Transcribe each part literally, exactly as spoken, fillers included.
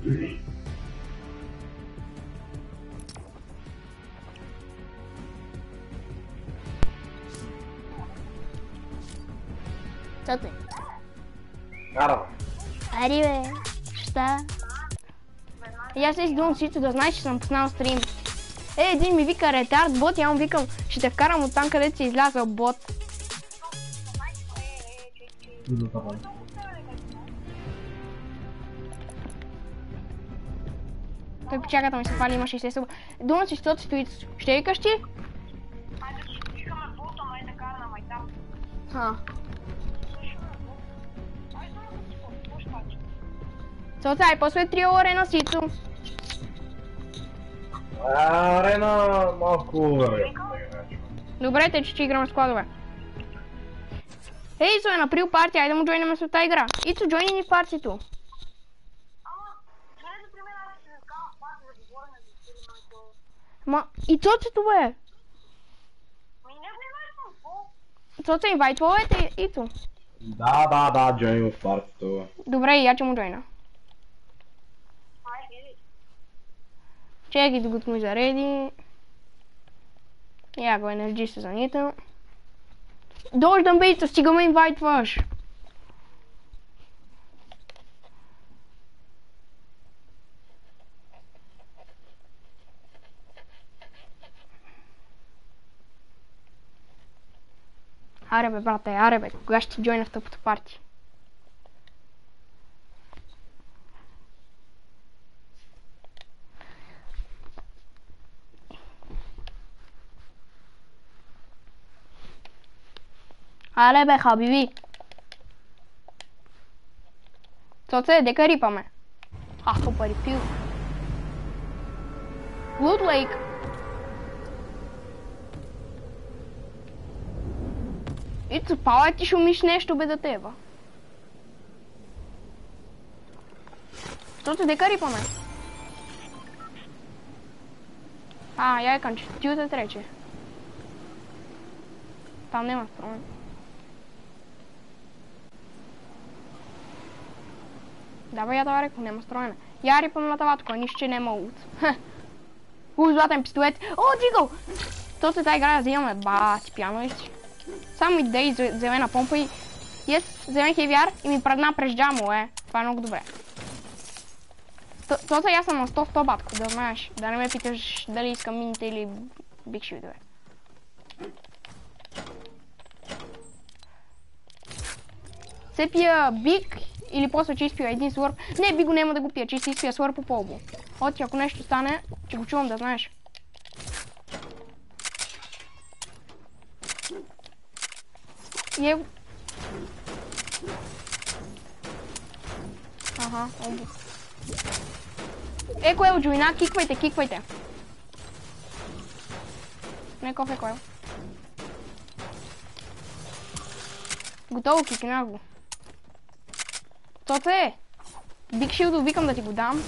Co ty? Наравно. Ари бе, šta? И аз си думам всичко да знаеш, че съм пуснал стрим. Е, един ми вика ретард бот и аз му викам, ще те вкарам от там, където си излязъл бот. Той почака да ми се пали, има шейсет суба. Думам си, защото стои. Ще викаш ти? Хайде, ще искаме бота, май да кара на майтап. Ха. Co taj, posle tri ore na sicu. Арена малко... Добре, те че ще играме складове. Ей, Ицо е направил партия, айде да му джойнеме с тази игра. Ицо, джойни ни в партито. Ама, добре да при мен аз ще се вкарам в партия да говорим за стили майко. Ма, и Цоцето бе. Ми не внимай съм пол. Цоце, инвайтвовете, Ицо. Да, да, да, джойни в партито. Добре, и я че му джойна. Чекай докато ми зареди. Я го енерджи се занита. Дождам бе, Ицо, стига ме инвайтваш. Аре бе, брате, аре бе, кога ще ти джойна в тъпото парти? Аре бе, хабиби. Цоце, дека рипаме? Ахо пари пил. Лут Лейк. Ицо, пала ти шумиш нещо бе да теба. Цоце, дека рипаме? А, я е канче, ти да трече. Там нема строен. Давай я това реко, нема строене. Я рипам на това тук, нищо, че нема лут. Уж златен пистолет. О, джигъл! Точно тази игра я взимаме. Ба, ти пяно и си. Само иде и зелена помпа и... Ес, зелен хевиар и ми предна през джамо, е. Това е много добре. Точно аз съм на сто в то батко, да знаеш. Да не ме питаш дали искам мините или биг шилдове. Се пия биг или после че изпия един свърп. Не, би го няма да го пия, че си изпия свърп по полбо. Оти, ако нещо стане, че го чувам да знаеш. И е... Аха, обу. Е, Коел, джуина, киквайте, киквайте. Не, кофе, Коел. Готово, кикнах го. Тоце е. Биг шилдо викам да ти го дам.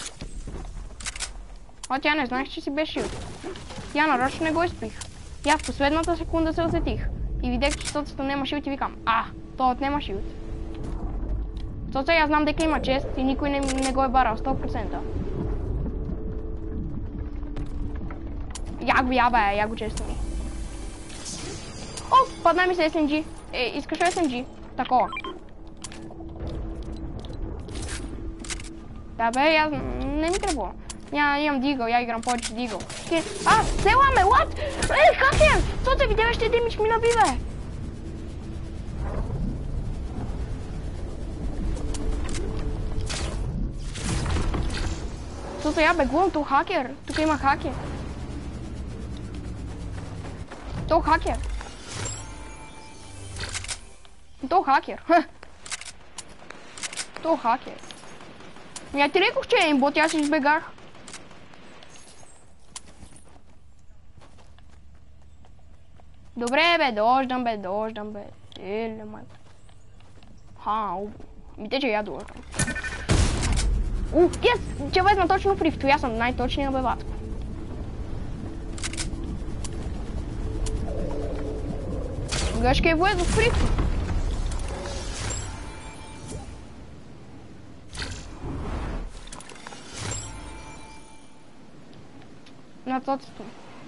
О, тя не знаеш, че си без шилд. Я нарочно не го изпих. Я в последната секунда се усетих. И видях, че Тоцето нема шилд и викам, а, то отнема шилд. Тоце, аз знам дека има чест и никой не, не го е барал, сто процента. Я го я бе, я го често ми. О, падна ми се ес ем джи. Е, искаш ес ем джи? Такова. Да бе, аз не ми трябва. Ня, имам дигъл, я играм повече дигъл. А, села ме, what? Е, хакер! Тоце, видя ще димич ми наби, бе! Тоце, я бегувам, то хакер. Тук има хакер. То хакер. То хакер. То хакер. Я ти рекох, че е имбот, аз избегах. Добре бе, дождам бе, дождам бе. Еле майко. Ха, мите, че я дождам. У, ес, че везна точно в рифто, аз съм най-точния бе, батко. Гъшка е влезо в рифто. На тотото.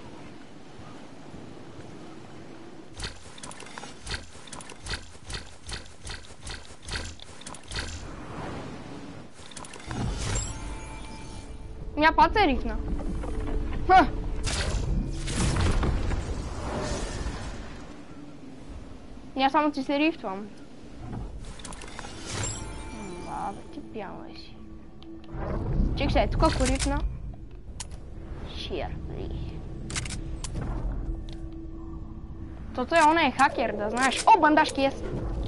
Я пак се рифна. Ха! Я само ти се рифтвам. Бабе, ти пялай си. Чек се, тук ако рифна. Ширли. Тото е онaj хакер, да знаеш. О, бандажки есть.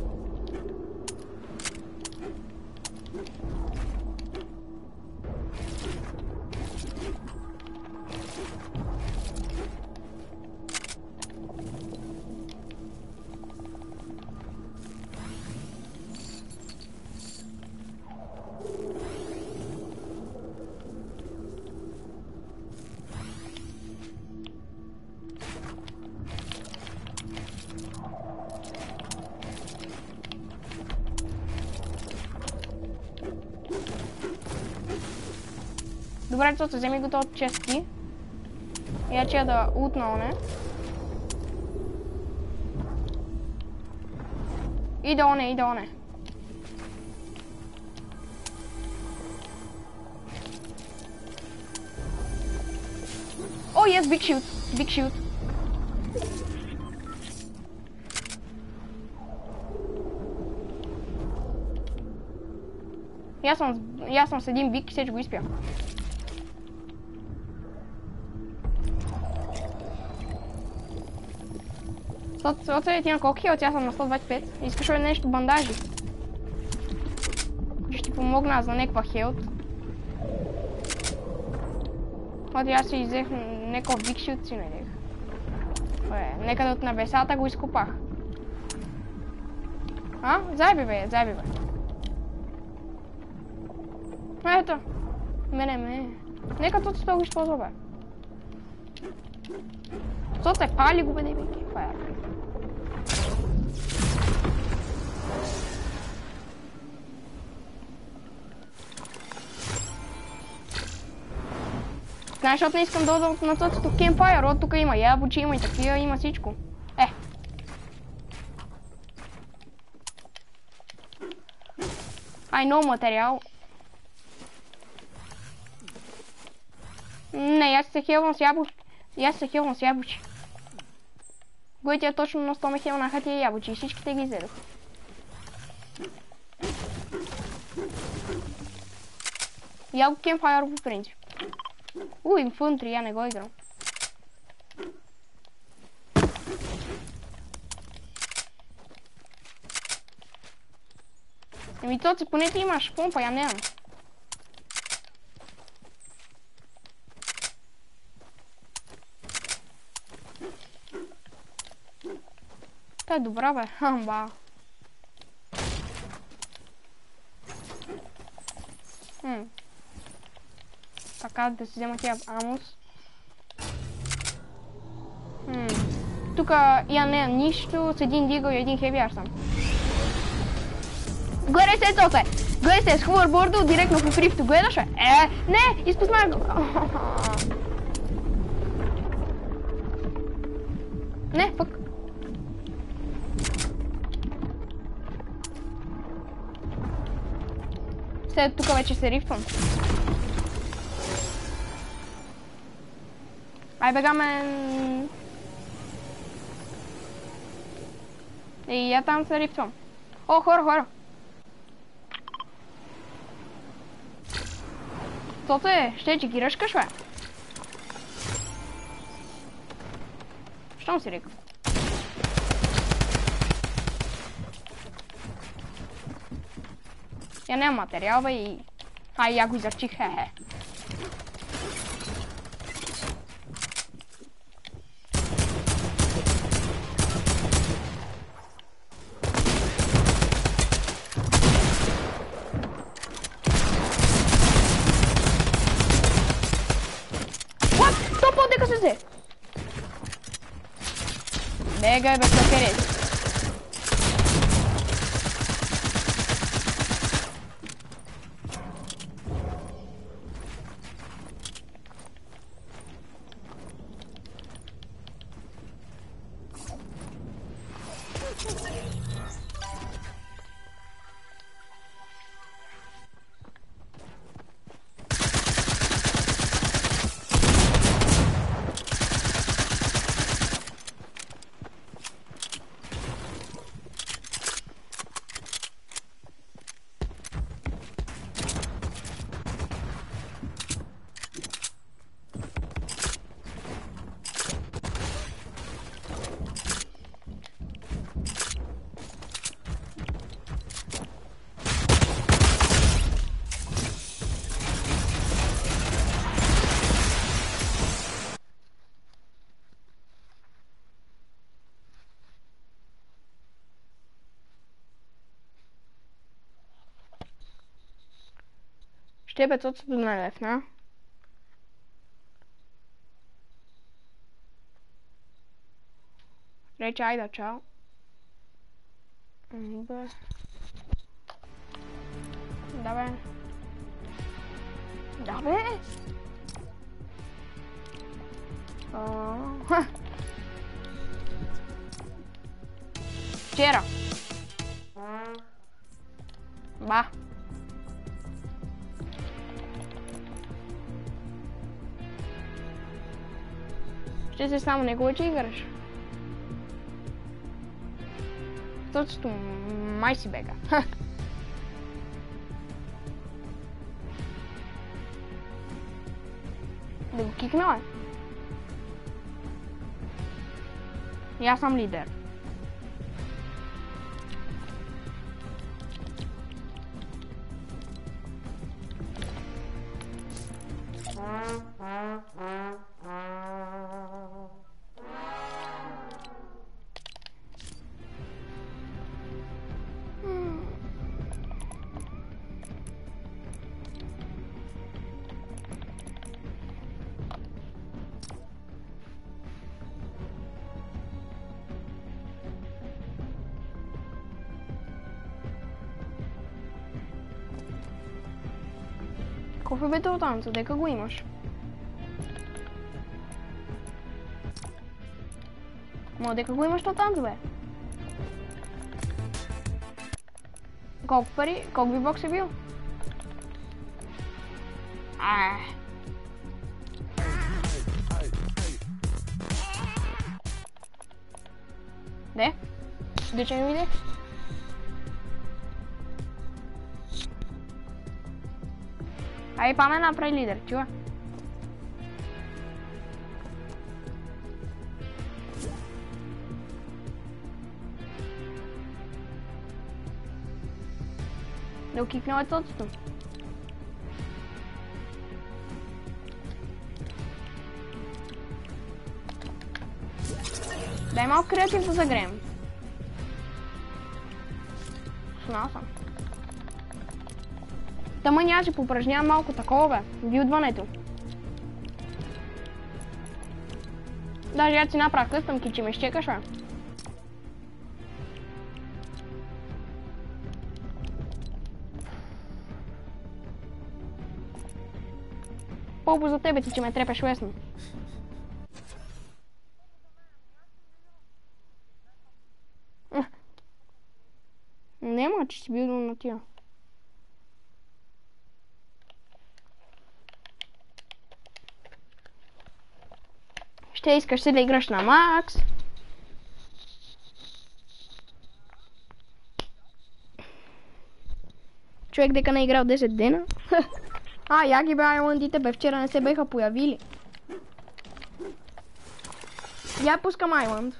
Добре, тото, вземи го от чести. Я че да утна оне. Иде оне, иде оне. О, yes, big shield, big shield. Я съм, я съм с един бик и сега го изпя. От сега ти на колко хилът, аз съм на сто двадесет и пет. Искаш ли нещо бандажи? Ще ти помогна за някаква хелт. От аз си взех някакъв биг шилд си надех. Некъде от небесата го изкупах. А? Зайби бе, зайби бе. Ето. Мене, мене. Нека тут това го използва бе. Защото е пали го бе, не бе. Това е. Знаеш, защото не искам да отдам на тотото Campfire, от тук има ябучи, има и такива, има всичко. Е. Ай, много материал. Не, аз се хелвам с ябучи. Аз се хелвам с ябучи. Гойте е точно на сто ме хелнаха тия ябучи и всичките ги изедох. Я го Campfire по принцип. У, Infantry, я не го играм. Еми тоци, поне ти имаш помпа, я нямам. Та е добра бе, хамба. Хм. Така да си взема тия амус. Хм. Тука я не нищо с един дигъл и един хеви аз съм. Гледай се, Тоце! Гледай се, с ховерборда директно по крипто. Гледаш бе? Е, не! Изпуснах го! Не, пък. След тука вече се рифтвам. Ай бегаме. И я там се рифтвам. О, хора, хора. Тоце, ще че ги ръшкаш, бе? Щом си река? Я нямам материал, бе, и... Ай, я го изърчих, хе-хе. Mega beh, sto querendo. Ще е петстотин на лев, на? Рече, айда, чао. Бе. Да, бе. Да, бе. Ха. Вчера. Ба. Ще се само негово, че играш. Точно май си бега. Ха. Да го кикнала. И аз съм лидер. Колко бе това танца? Дека го имаш? Ма дека го имаш това танца, бе? Колко пари? Колко би бокс е бил? Ай. Де? Де че ми виде? Ай, па ме направи лидер, чува? Да го кикнем е точно. Дай малко креатив да загреем. Знал съм. Тама нямаше поупражнявам малко такова, бе. Билдването. Даже я си направя къстъм кичи, ме щекаш, бе. По-бо за тебе ти, че ме трепеш лесно. Нема, че си билдвам на тия. Ще искаш си да играш на Макс. Човек дека не играл десет дена. А, я ги бе айландите, бе вчера не се беха появили. Я пускам айланд.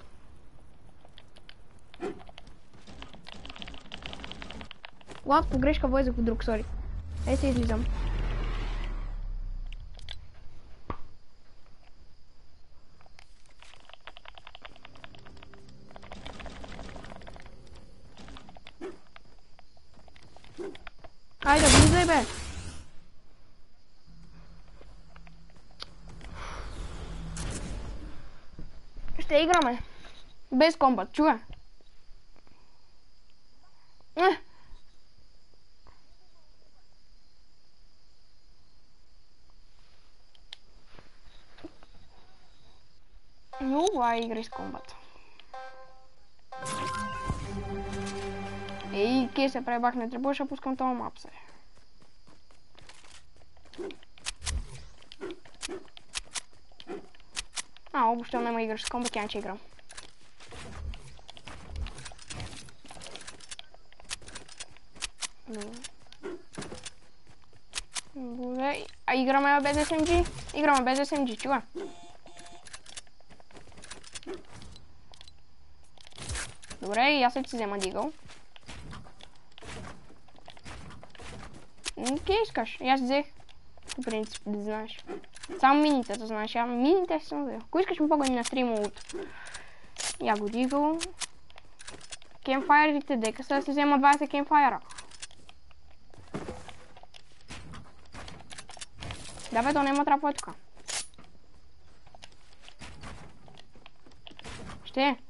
Лад, погрешка влезах в друг, сори. Ей се излизам. Айде, влизай, бе! Ще играме. Без комбат, чува? Ну, ай, играй с комбат. Ей, ке се пребах, не трябваше да пускам това мапсе. А, общо няма играш с комбат, я не че играм. Добре, а играме без ес ем джи? Играме без ес ем джи, чува? Добре, и аз ще си взема дигъл. Ке искаш? И аз взех. По принцип, да знаеш. Само мините, да знаеш. Я мините си съм взел. Ако искаш ми погони на стрима от... Я го дигъл. Кемфайрите, дека са да си взема двайсет кемфайра. Да бе, то няма трапове тук. Ще е.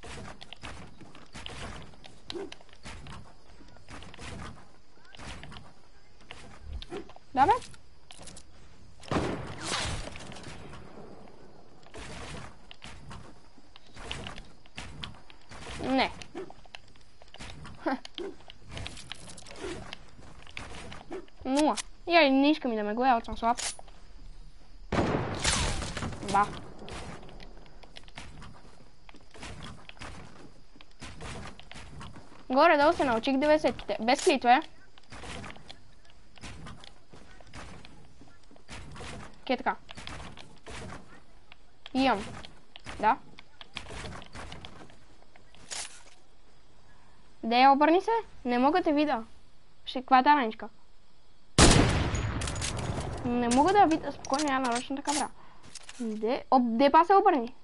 Да бе. Не. Нула. Я не искам и да ме гледа, от съм слаб. Ба. Горе-долу се научих деветдесетките. Без клитве. Ке така. Имам. Да. Де, обърни се. Не мога да те видя. Ще каква е тараничка? Не мога да я видя. Спокойно, я нарочно така бра. Де? Об, де па се обърни?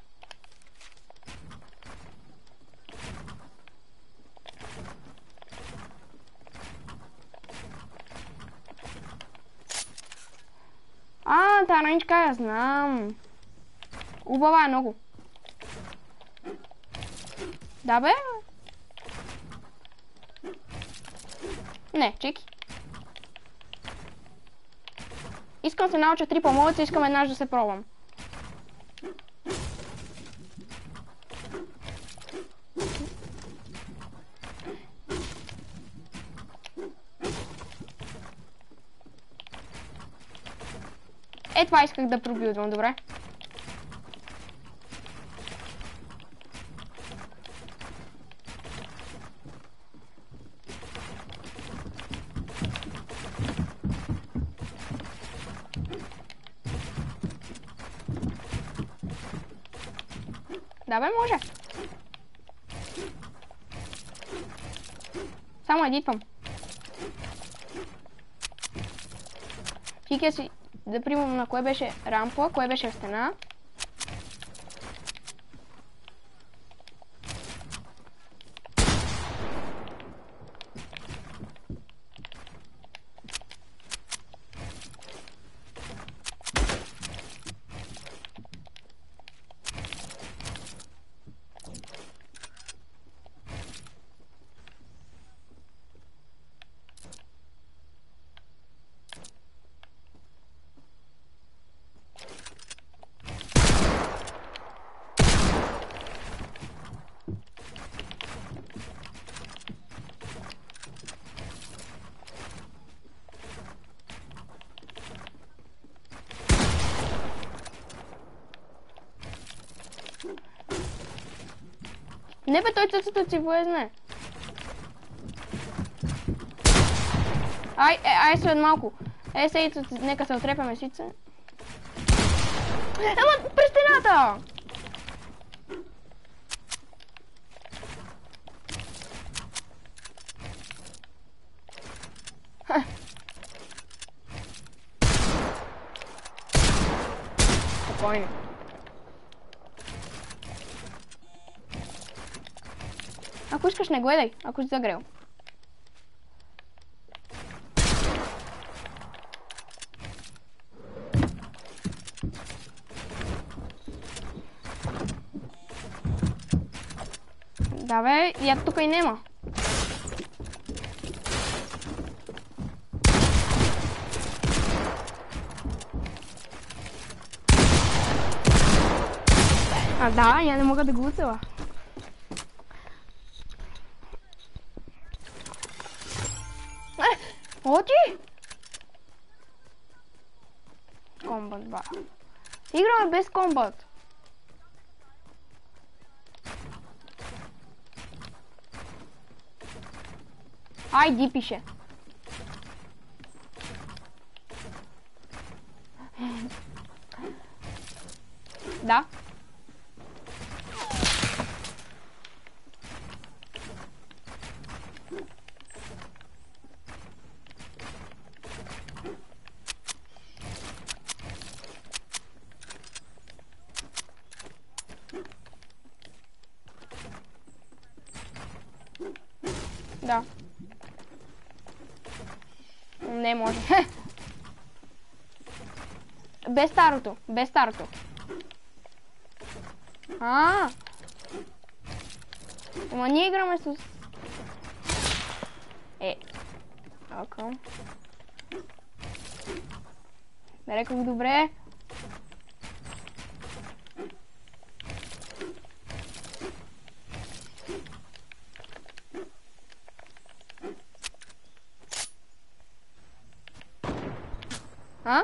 А, тараничка я знам. Убава е много. Да бе. Не, чеки. Искам се науча три помолъци, искам еднаж да се пробвам. Е, това исках да пробилдвам, добре. Да бе, може. Само едитвам. Фике си да примам на кое беше рампа, кое беше стена. Не бе, той цъцата си влезне. Ай, е, ай след малко. Е, сей, нека се отрепаме сице. Ама, през стената! Спокойно. Ако искаш, не гледай, ако си загрел. Да бе, я тук и нема. А да, я не мога да го уцела. Оти! Комбат, ба. Играме без комбат. Айди пише. Да. Да. Не може. Без старото, без старото. А. Ама ние играме с... Е. Око. Рекох добре. А?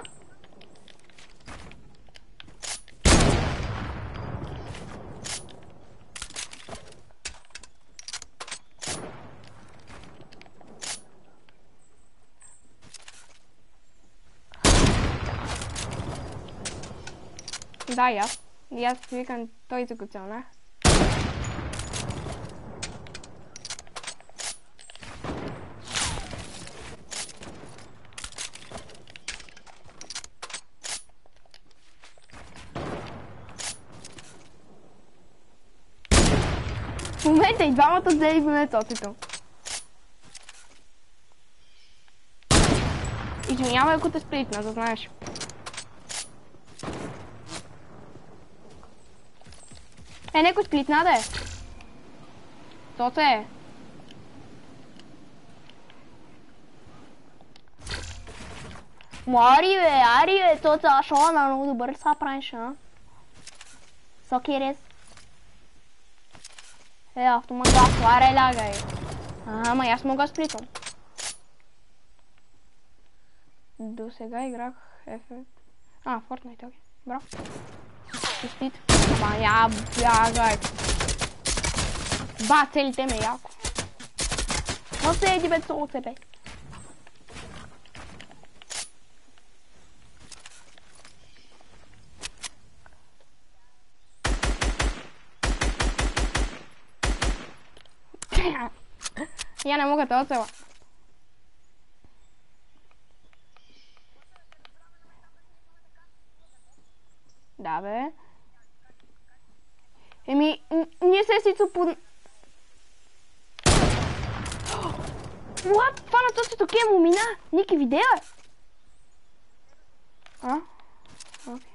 Да, и аз. И аз си викам той за коцелна. В момента и двамата взели месоцето. Извинявай, ако те сплитна, да знаеш. Е, некой сплитна да е. То се е. Мари бе, ари бе, то се ашо на много добър са правиш, а? Сокерес. Е, автомагаз, аре лягай. Ама аз мога сплитвам. До сега играх Еф... А, Fortnite, окей. Браво. Сплит. Ама я бягай. Ба, целите ме яко. Но се еди бе солце бе. Я не мога да оцела. Да бе. Еми, ние се сицо по... What? Това на точното кемо мина? Ники видео е? А? Окей.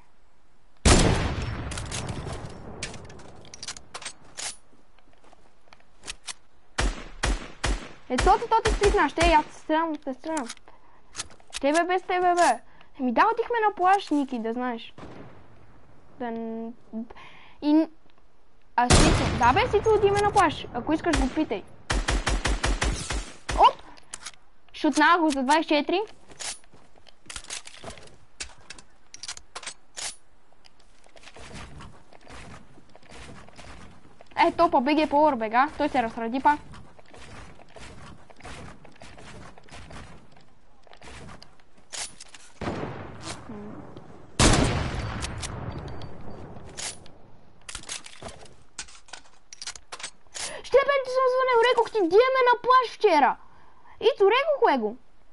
Е, тото, тото стрикна, ще я се стрелям, се стрелям. Тебе без тебе, бе. Еми, да, отихме на плаж, Ники, да знаеш. Да... И... А, Сицо, да бе, Сицо, отиме на плаж. Ако искаш, го питай. Оп! Шутнах го за двайсет и четири. Е, то па БГ Power бега. Той се разради па. Ще бе, ти съм звънел, рекох ти, диеме на плаж вчера. Ито, рекох го.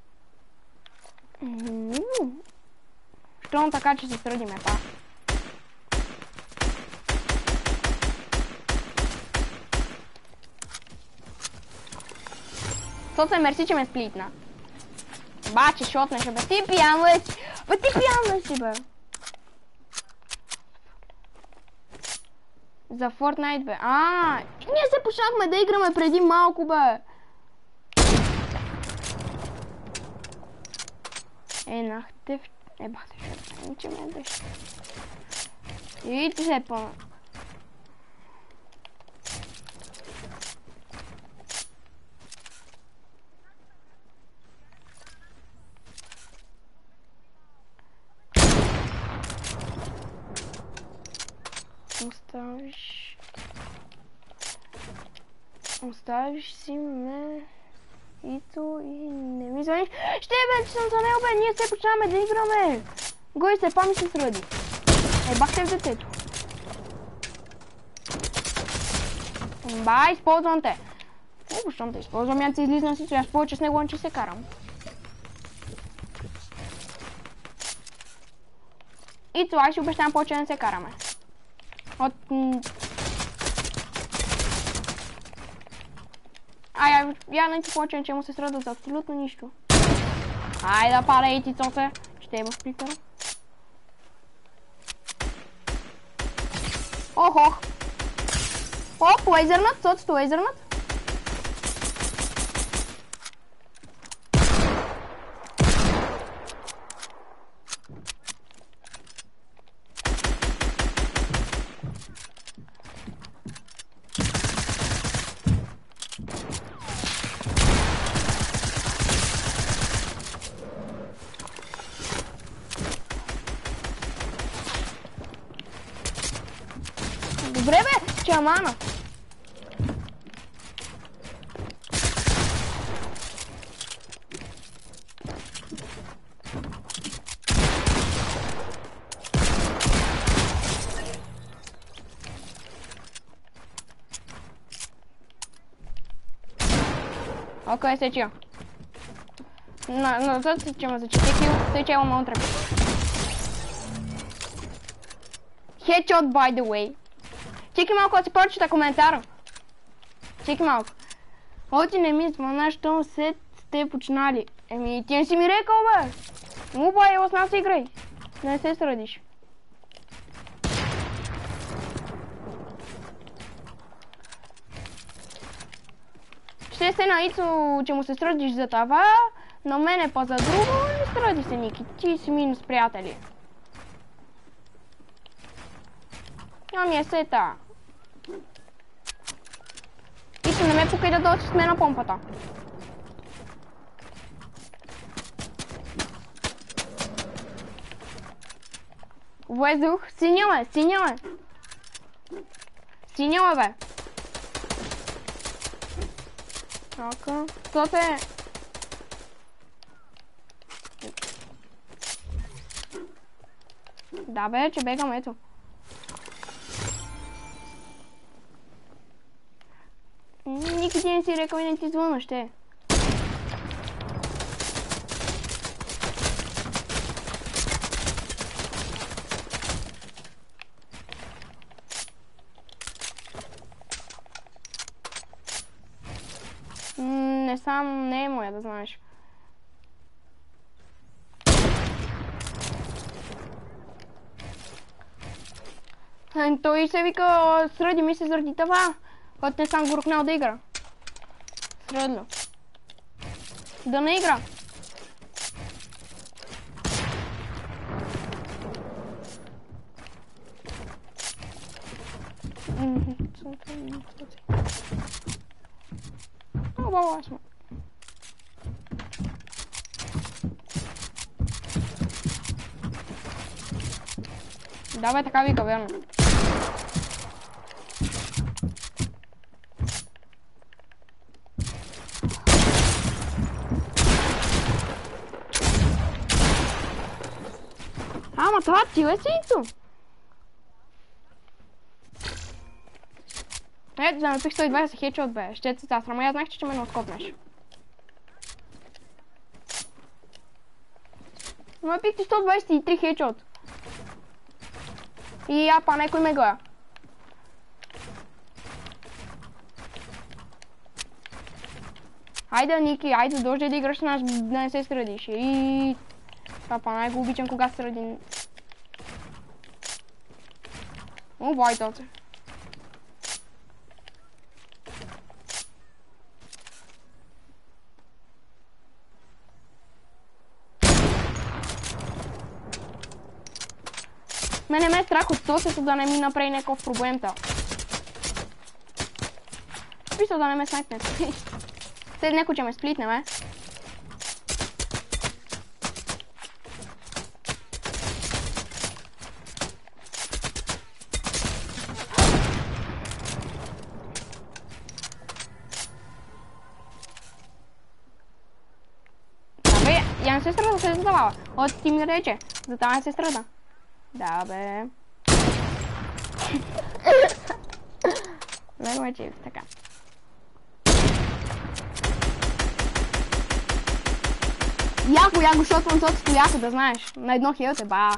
Щом така, че се средиме, па. То се мерси, че ме сплитна. Баче, шотнеше, бе, ти пиян ли си? Бе, ти пиян ли си, бе? За Fortnite, бе. А, ние се почнахме да играме преди малко, бе. Е, нахте в... Е, бахте, ще да че ме беше. И ти се пълна. Оставиш... Оставиш си ме... Ито и не ми звъниш. Ще бе, че съм звънел, бе, ние се почнаваме да играме. Гой се, па ми се сради. Е, бахте в детето. Ба, използвам те. О, щом те използвам, я се излизна си, че аз повече с него, че се карам. И това ще обещавам повече да не се караме. От... Ай, я, я не ти повече, че му се срада за абсолютно нищо. Ай да пада и ти цоце. Ще е в сплитъра. Ох, ох. Оп, лазернат, соцто лазернат. Добре бе, чамана. Ok, sei tio. No, no, to si ćemo za čekiu, to će ovo unutra. Headshot by the way. Čekaj малко да си прочита коментара. Чекай малко. Оти не ми звъна, що се сте починали. Еми, ти не си ми рекал, бе. Му бай, с нас играй. Не се срадиш. Ще се на Ицо, че му се срадиш за това, но мене па за друго не сради се, Ники. Ти си минус приятели. Ами е сета. Ицо, не ме покай да дойдеш с мен на помпата. Влезох. Синяла е, синяла е. Синяла бе. Така, то те... Да бе, че бегам, ето. Никой ти не си рекал и не ти звъна, ще. Не сам, не е моя, да знаеш. Той се вика, сради ми се заради това, който не съм го рукнал да игра. Средно. Да не игра. О, баба, сме. Давай така вика, верно. Ама това ти е синто. Ето, да напих сто и двайсет хедшот бе. Ще се засрама, я знаех, че ще ме не откопнеш. Но напих ти сто двайсет и три хедшот. И я па некой ме гледа. Айде, Ники, айде, дойде да играш с нас, да не се средиш. И... Това па най-го обичам, кога среди... О, байтоте. Мене ме е страх от сосето да не ми направи някакъв проблем та. Писал да не ме снайпне. След неко, че ме сплитне, ме. Абе, я не се страда да се задавава. От ти ми рече, за това не се страда. Да, бе. Лего е чип, така. Яко, яко, шотвам соцето яко, да знаеш. На едно хилте, ба.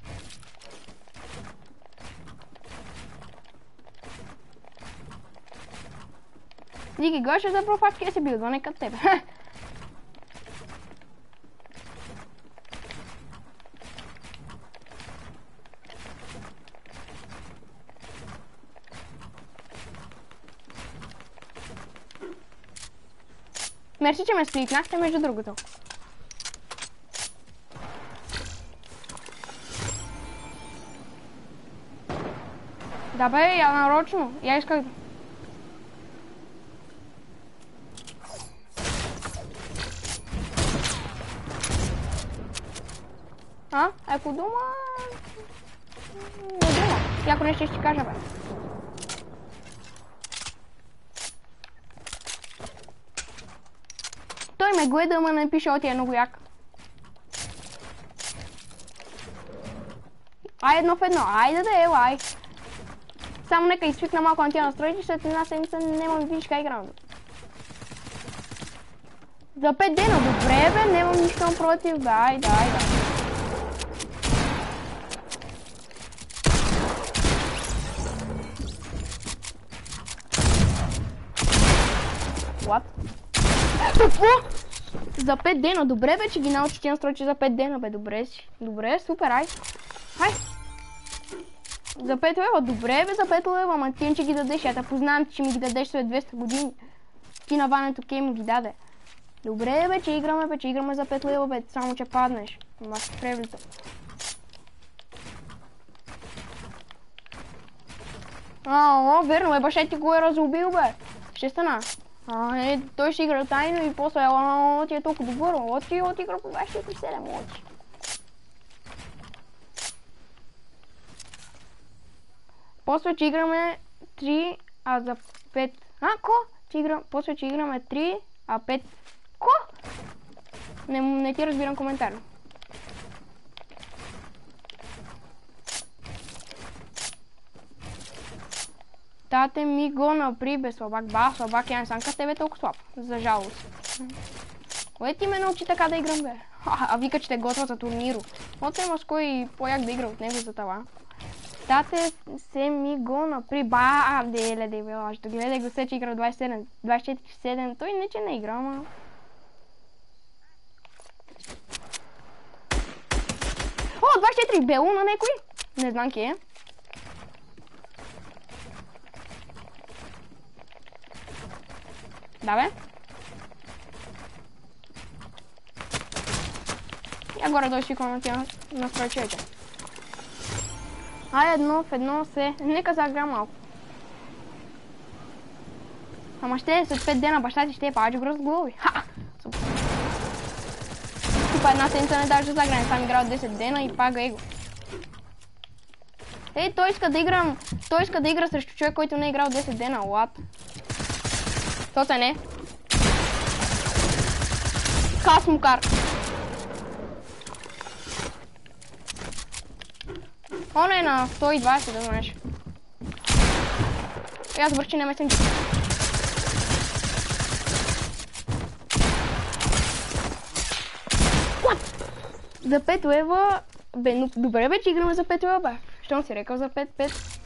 Ники, гойше за профак, ке си бил, да не кът тебе. Мерси, че ме скликнахте между другото. Да бе, я нарочно. Я исках... А? Ако дума... Не дума. Яко нещо ще ти кажа, бе. Той ме гледа, ама не пише, оти е много як. Ай, едно в едно. Айде да е, ай. Само нека изсвикна малко на тия настройки, след една седмица нема да видиш как играм. За пет дена, добре бе, нямам нищо против, бе, айде, айде. What? Какво? За пет дена, добре бе, че ги научи тия настройки за пет дена, бе, добре си. Добре, супер, ай. Хай. За пет лева, добре бе, за пет лева, ама ти че ги дадеш, ета познавам, че ми ги дадеш след двеста години. Ти на Ването Кей ми ги даде. Добре бе, че играме, бе, че играме за пет лева, бе, само че паднеш. Ама ще превлита. Ао, верно, бе, баща ти го е разубил, бе. Ще стана. А, е, той ще игра тайно и после, ало, ти е толкова добър, оти, оти игра по двайсет и седем, оти. После, че играме три, а за пет... А, ко? Че играм... После, че играме три, а пет... Ко? Не, не ти разбирам коментар. Тате ми го напри бе, слабак. Ба, слабак, я не съм като тебе толкова слаб. За жалост. Кое ти ме научи така да играм, бе? А, а вика, че те готва за турниро. От има с кой по-як да игра от него за това. Тате се ми го напри. Ба, деле, де, бе, лажда. Гледай го се, че игра двайсет и седем. двайсет и четири седем. Той не, че не игра, ама... О, двайсет и четири бело на некой? Не знам ки е. Да, бе. Я горе дой свиквам на тия настройчета. Ай, едно в едно се. Нека загря малко. Ама ще е след пет дена баща ти ще е паджи го разглоби. Ха! Супер. Типа една седмица не даже загря, сам играл десет дена и пага его. Ей, той иска да играм, той иска да игра срещу човек, който не е играл десет дена, лад. То се не. Кас му кар. Он е на сто и двайсет, да знаеш. И аз върчи не ме съм. За пет лева... Бе, но добре бе, че играме за пет лева, бе. Щом си рекал за пет пет.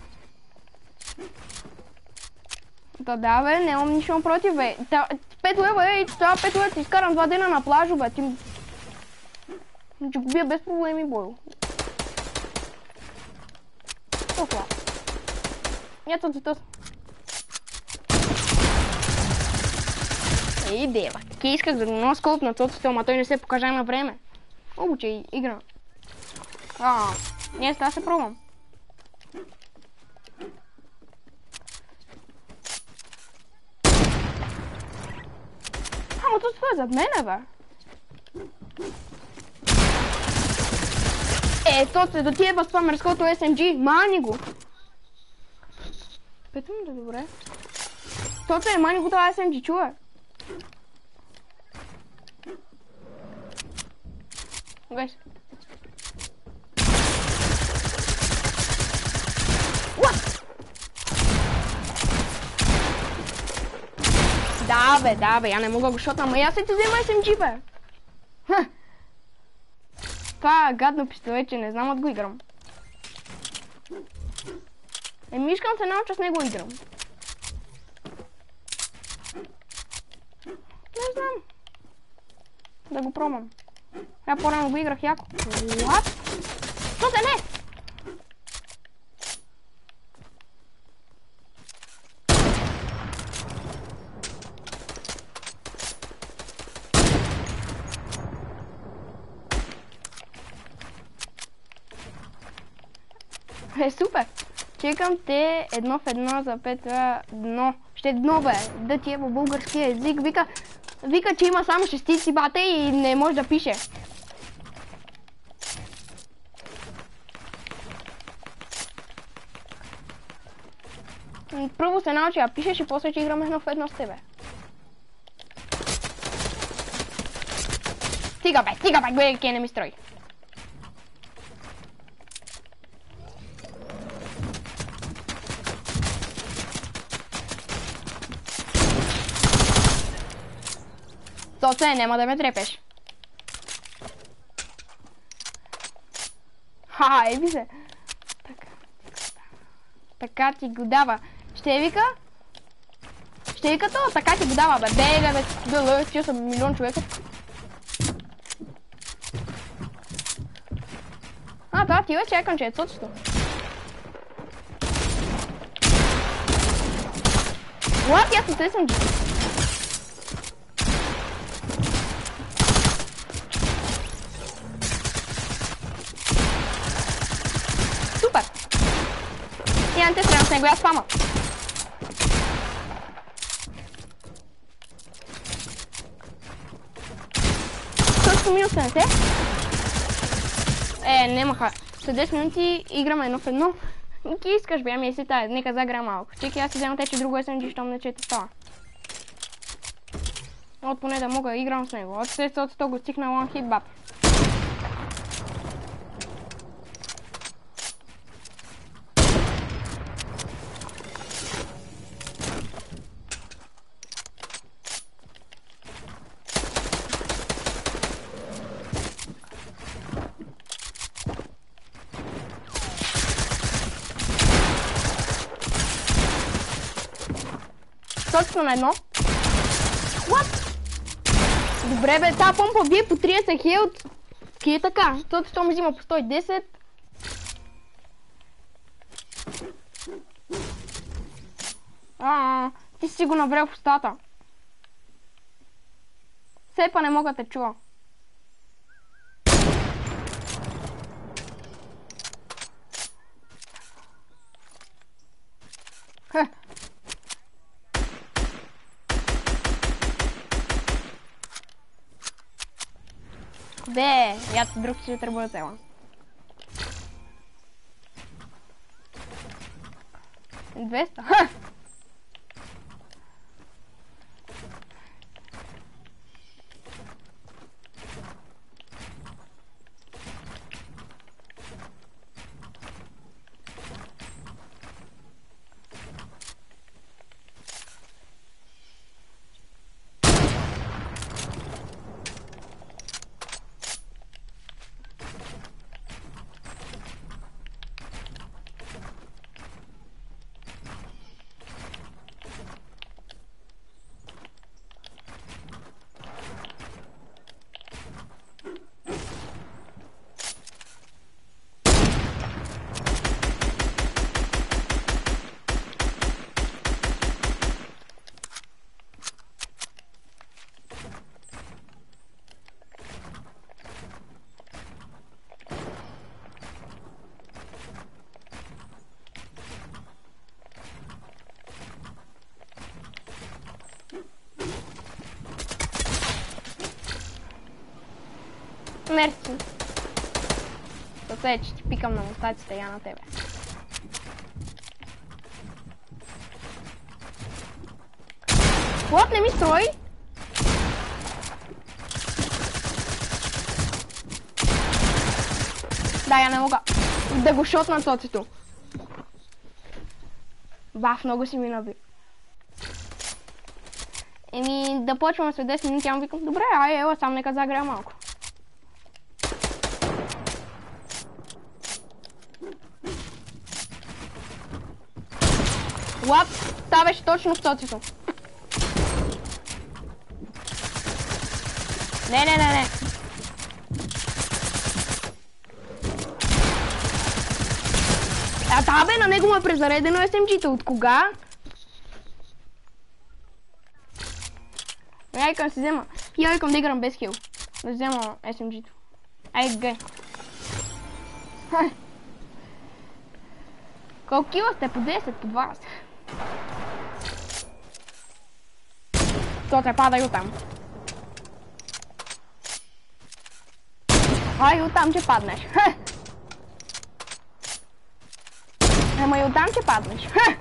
Да, да, бе, нямам нищо против, бе. пет лева, е, това пет лева ти изкарам два дена на плажо, бе. Ти... Ще го бия без проблеми, бойо. Толкова. Ето за този. Ей, дева. Ке исках да го нося колп на този стил, ма той не се покажа на време. Обучай, игра. А, не, сега се пробвам. Ама това е зад мене, бе. Е, то се до тия бъс това мърското Ес Ем Джи. Мани го. Питам да добре. Тото е мани го това Ес Ем Джи, чува. Гайс. What? Да, бе, да, бе, я не мога го шотна, ама я се ти взема Ес Ем Джи, бе. Ха. Това е гадно пистолет, че не знам от го играм. Еми, искам се науча с него играм. Не знам. Да го пробвам. Я по-рано го играх яко. What? Що се не? Е, супер. Чекам те едно в едно за пет дно. Ще дно, бе. Да ти е по български език. Вика, вика, че има само шестици, бате, и не може да пише. Първо се научи да пишеш и после ще играме едно в едно с тебе. Стига, бе, стига, бе, гледай, ке не ми строй. Соце, няма да ме трепеш. Ха, еби се. Така. Така ти го дава. Ще вика? Ще вика то, така ти го дава, бе. Бега, бе. Бе, чил съм милион човека. А, това ти вече екам, че е цоцето. What? Я съм тесен. Супер! И не те стрелям с него, я спама. Също минус седемдесет. Е, немаха. След десет минути играме едно в едно. Ки искаш, бе, ами е си тая, нека загря малко. Чеки, аз си взема тече друго ес ем джи, щом не чете става. От поне да мога да играм с него. От сто го стихна one hit bap. Точно на едно. What? Добре, бе, тази помпа бие по тридесет хелт. Ки е така. Защото що ми взима по сто и десет. Ааа, ти си го наврел в устата. Все па не мога да те чува. Хе. Бе, я друг ще трябва цела. двеста? Ха! Мерси. Съсе, че ти пикам на мустаците, я на тебе. What? Не ми строй? Да, я не мога да го шотна соцето. Баф, много си ми наби. Еми, да почваме след десет минути, ама викам, добре, ай, ела, сам нека загрея малко. What? Та беше точно в соцето. Не, не, не, не. А та бе, на него му е презаредено ес ем джи-то. От кога? Я викам си взема. Я викам да играм без хил. Да взема ес ем джи-то. Ай, гай. Колко кила сте? По десет, по двайсет. То те пада и оттам. А и оттам ще паднеш. Ха! Ама и оттам ще паднеш. Ха!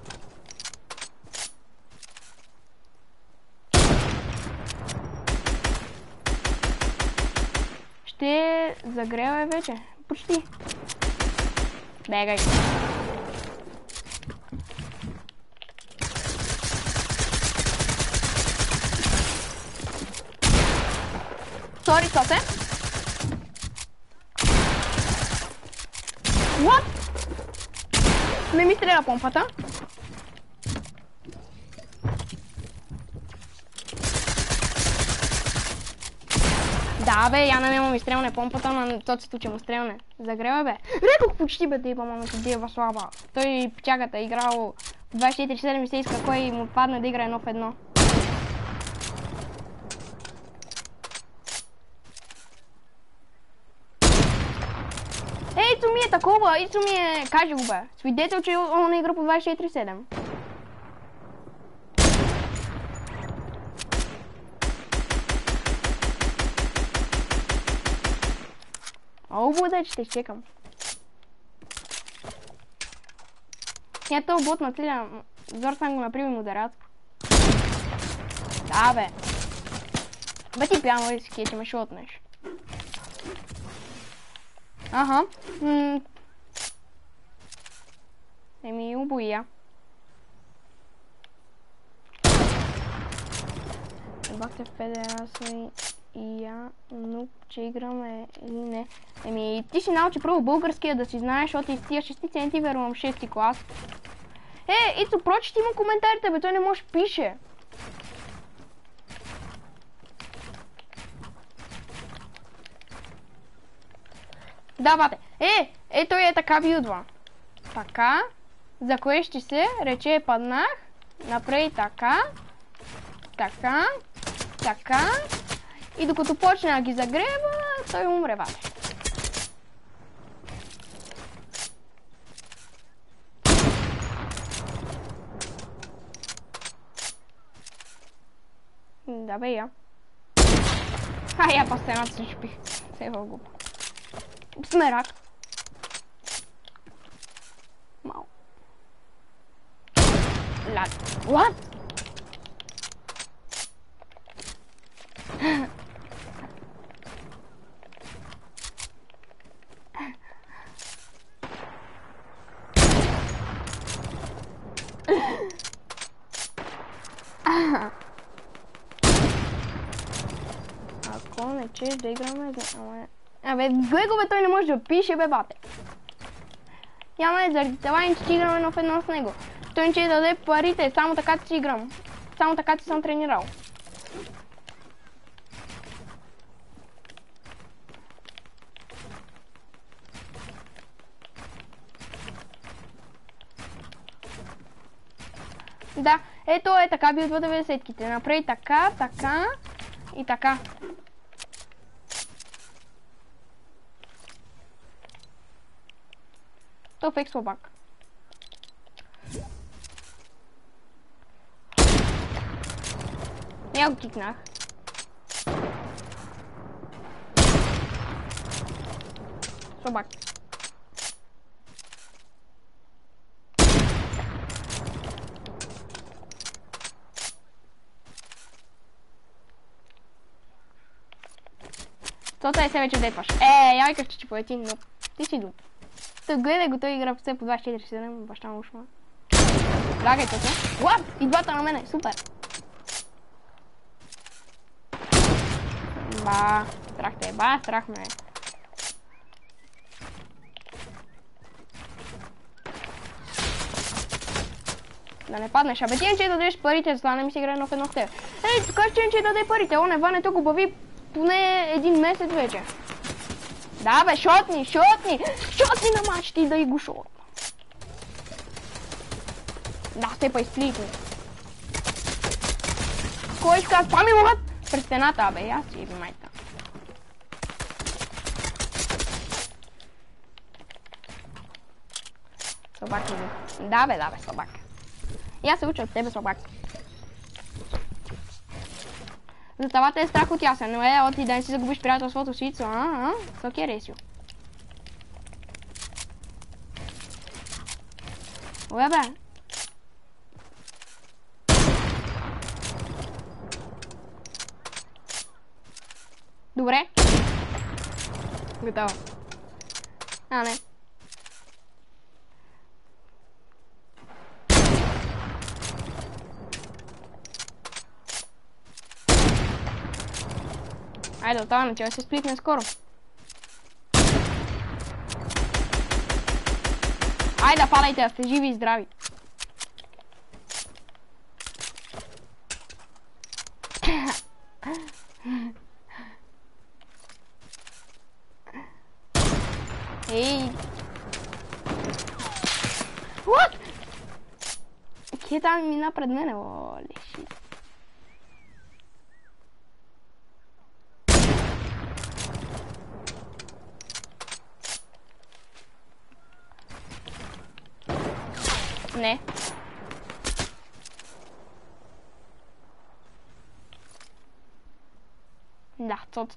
Ще загрева вече. Почти. Бегай. Сори, Сосе. What? Не ми стреля помпата. Да, бе, я не ми стрелне помпата, но тоцето, че му стрелне. Загрева, бе. Рекох почти, бе, да има мамата дева слаба. Той пчагата е играл двайсет и четири седем и се иска кой му падне да играе едно в едно. Ей, Ицо ми е такова, Ицо ми е, кажи го, бе. Свидетел, че он игра по двайсет и четири седем. О, бъде, че те изчекам. Я този бот на целия... Зор съм го направи модерат. Да, бе. Бе ти пяно ли си, ке, че ме шотнеш. Ага. М Еми, убоя. Бахте в федерация и я, но че играме или не. Еми, ти си научи първо българския да си знаеш, защото и тия шести центи верувам шести клас. Е, Ицо, прочети му коментарите, бе, той не може пише. Да, бате. Е, е, той е така билдва. Така. За кое ще се рече паднах. Направи така. Така. Така. И докато почне да ги загрева, той умре, бате. Да, бе, я. А, я по стената се шпих. Се е глупо. Смерак. Мал. Лад. What? Ако не чеш да играме... Абе, гледай го, бе, той не може да пише, бе, бате. Яма е заради това и че играме едно в едно с него. Той не че да даде парите, само така си играм. Само така си съм тренирал. Да, ето е така билдва деветдесетките. Направи така, така и така. То фейк слабак. Я го кикнах. Слабак. Тото е се вече детваш. Е, яйка ще ти поети, но ти си дуб. Той гледай го, той игра все по двайсет и четири седем, баща му ушма. Лягай тото. Уап! И двата на мене, супер! Ба, страх те, ба, страх ме. Да не паднеш, абе ти не че дадеш парите, за да не ми си играе едно в едно с тебе. Ей, тук че не че даде парите, он Еването го бави поне един месец вече. Да, бе, шотни, шотни, шотни на мачите и да и го шотна. Да, сте па изплитни. Кой иска да спами могат? През стената, абе, аз си еби майта. слабак. Да бе, да бе, слабак. И аз се уча от тебе, слабак. Затова те е страх от ясен, но е, оти да не си загубиш приятелството с Ицо, а? А? Как е ресил? Уе бе. Добре. Готово. А, не. Айде, оттаваме, че се сплитне скоро. Айде, падайте, да сте живи и здрави. Ей! What? Кje там мина пред мене? Оле, шит. Не. Да, цот.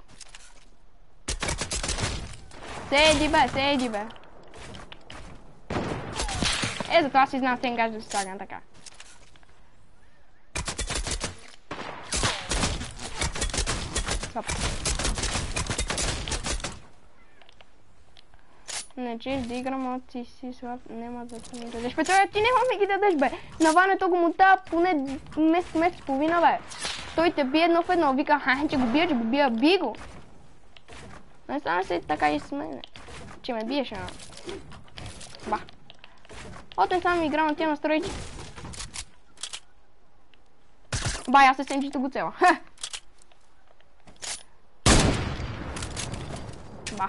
Седи бе, седи бе. Е, затова си знам тен гаж да се слагам така. Стоп. Не чеш да играм, а ти си слаб, нема да ти ми дадеш. Бе, той ти нема да ги дадеш, бе. Наването го му та поне месец, месец и половина, бе. Той те бие едно в едно, вика, ха, че го бия, че го бия, би го. Не стана се така и с мене, че ме биеш, а. Ба. От не само играм на тия настройки. Бай, аз се сенчето го цела. Ха! Ба.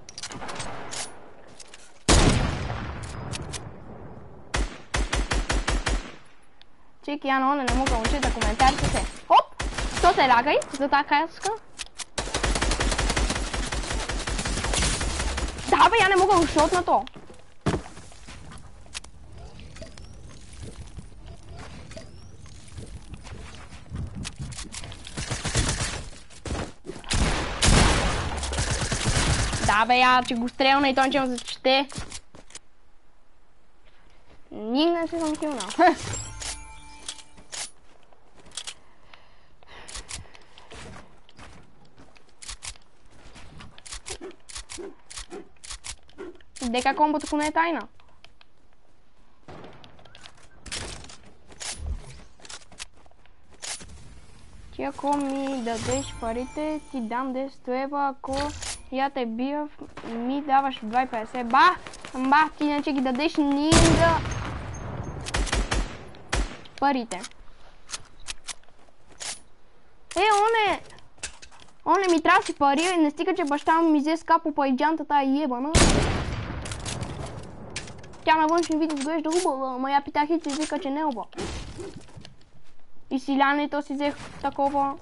Чеки, я на оне не мога да чета коментарите се. Хоп! Що се лягай за тази каска? Да бе, я не мога да ушот на то. Да бе, я че го стрелна и той че ме зачете. Никога не си съм килнал. Дека комбото ако не е тайна. Ти ако ми дадеш парите, ти дам десет лева, ако я те бия, ми даваш два и петдесет. Ба! Ба, ти иначе ги дадеш нинга парите. Е, оне! Оне ми трябва си пари и не стига, че баща ми взе скапо па и джантата е ебана. Тя на външен вид изглежда хубава, ама я питах и че вика, че не е хубава. И силянето си взех такова.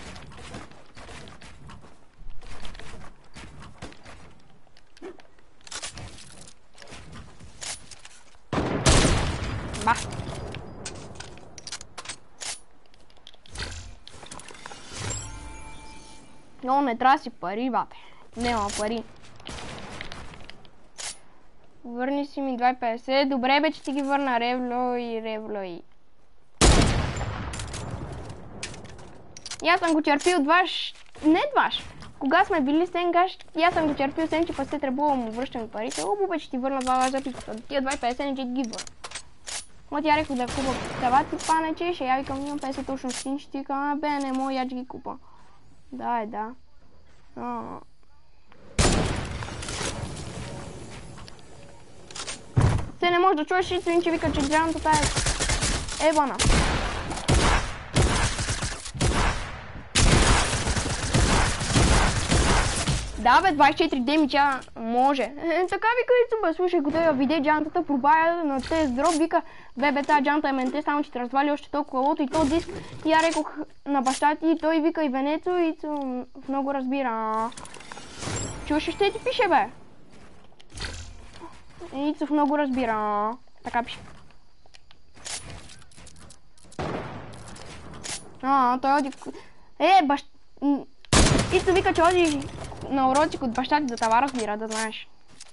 Ба. Но не трябва си пари, бате. Нема пари. Върни си ми два и петдесет. Добре бе, че ти ги върна Ревло и Ревло и... И аз съм го черпил дваш... Не дваш. Кога сме били с Енгаш, и аз съм го черпил сен, че пъс се трябвало му връщам парите. Обо бе, че ти върна два за пицата. Тия два и петдесет не че ги върна. От я рекох да купа това ти панече, ще я викам, имам петдесет точно стин, ще ти викам, а бе, не мога, я ги купа. Да, е, да. А. Се не може да чуеш и Цвинче вика, че джантата е ебана. Да бе, двайсет и четири демича може. Е, така вика Ицо, бе, слушай, го да виде джантата, пробая на тези дроб, вика, бе, бе, тази джанта е менте, само че ти развали още толкова лото и то диск. И я рекох на баща ти, и той вика и Венецо, и Ицо много разбира. Чуваш, ще ти пише, бе? Ицо много разбира. Така пише. А, той оди... Е, бащ... Ицо вика, че оди на уроци от баща ти да това разбира, да знаеш.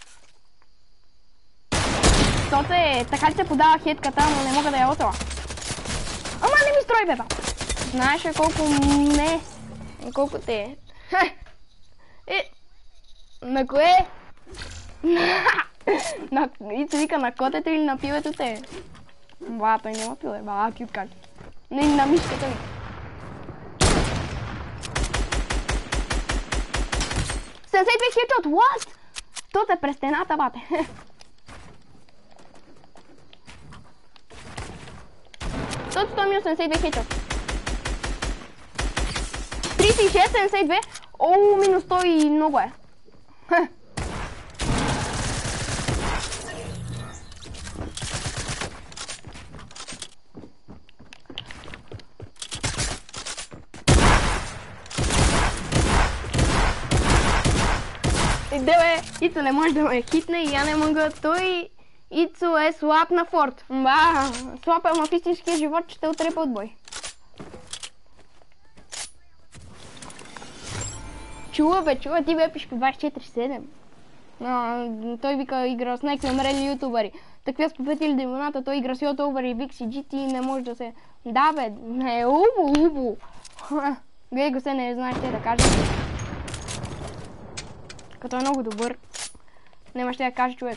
Тоте, така ли се подава хетката, но не мога да я отова. Ама не ми строй, беба! Знаеш ли колко не... Колко те... Е... На кое? На... Ицо вика, на котето или на пивето те? Ба, той няма пил, е, ба, пил как. Не, на мишката ви. седемдесет и две хедшот, what? То те през стената, бате. Тото сто минус седемдесет и две хедшот. тридесет и шест, седемдесет и две. Оу, минус сто и много е. Иде бе, Ицо не може да ме хитне и я не мога. Той Ицо е слаб на форт. Ба, слаб е в истинския живот, че те отрепа от бой. Чува бе, чува, ти бе пиш по двайсет и четири седем. А, той вика игра с някакви умрели ютубъри. Такива спопетили демоната, той игра с ютубъри и вик си джи ти не може да се... Да бе, не е убо, убо. Гледай го се, не знаеш те да кажа. Като е много добър. Нема ще да каже човек.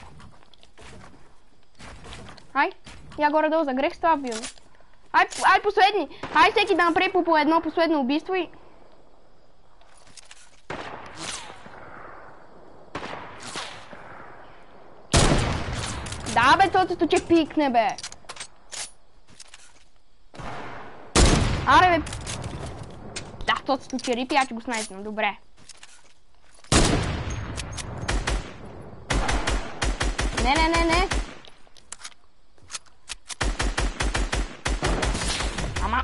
Ай, я горе-долу за грех с това бил. Ай, ай последни. Ай всеки да направи по, по едно последно убийство и... Да бе, тотото че пикне бе. Аре бе. Да, тотото че рипи, аз че го снайпнам. Добре. Не, не, не, не. Ама.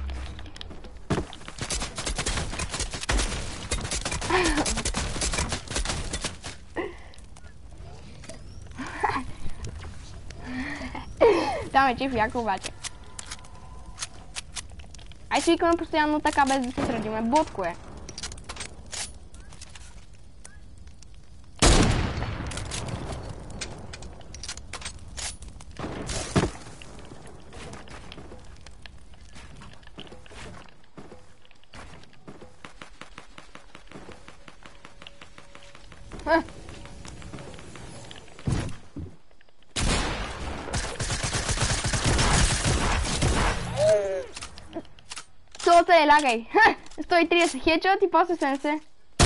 Там е чиф яко обаче. Ай свикаме постоянно така без да се средиме. Ботко е. Солта е, лягай. сто и тридесет хедшот и после седемдесет.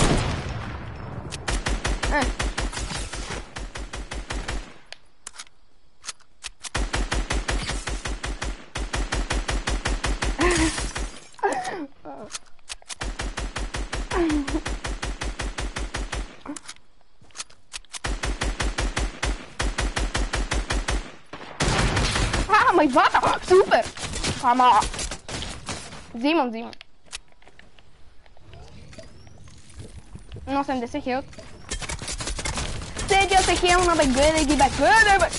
А, ма и двата! Супер! Ама... Взимам, взимам. На осемдесет хилт. Седя се хилна бе, гледай ги бе, гледай бе!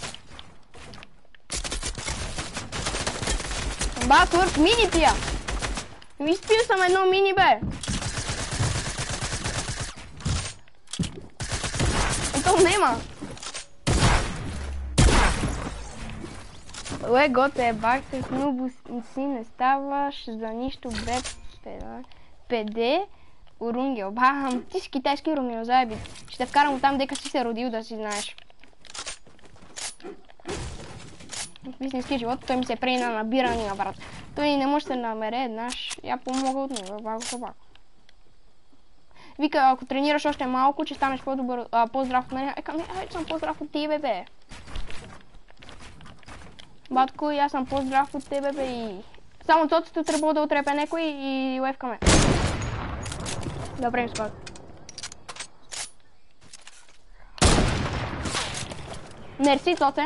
Ба, свърх мини тия! Изпил съм едно мини бе! И то нема! Ле, готе, бахте, с нубо си не ставаш за нищо бе, педе, урунгел. Бам, ти си китайски урунгел, заеби. Ще те вкарам от там, дека си се родил, да си знаеш. В истински живот той ми се прей на набирания, брат. Той не може да се намере еднаш, я помога от него, бако са бако. Вика, ако тренираш още малко, че станеш по-добър, по-здрав от мен. Ека, не, ай, съм по-здрав от тебе, бе. Батко, аз съм по-здрав от тебе, бе, и... Само тотото трябва да отрепе некой и левкаме. Да правим склад. Мерси, тоте.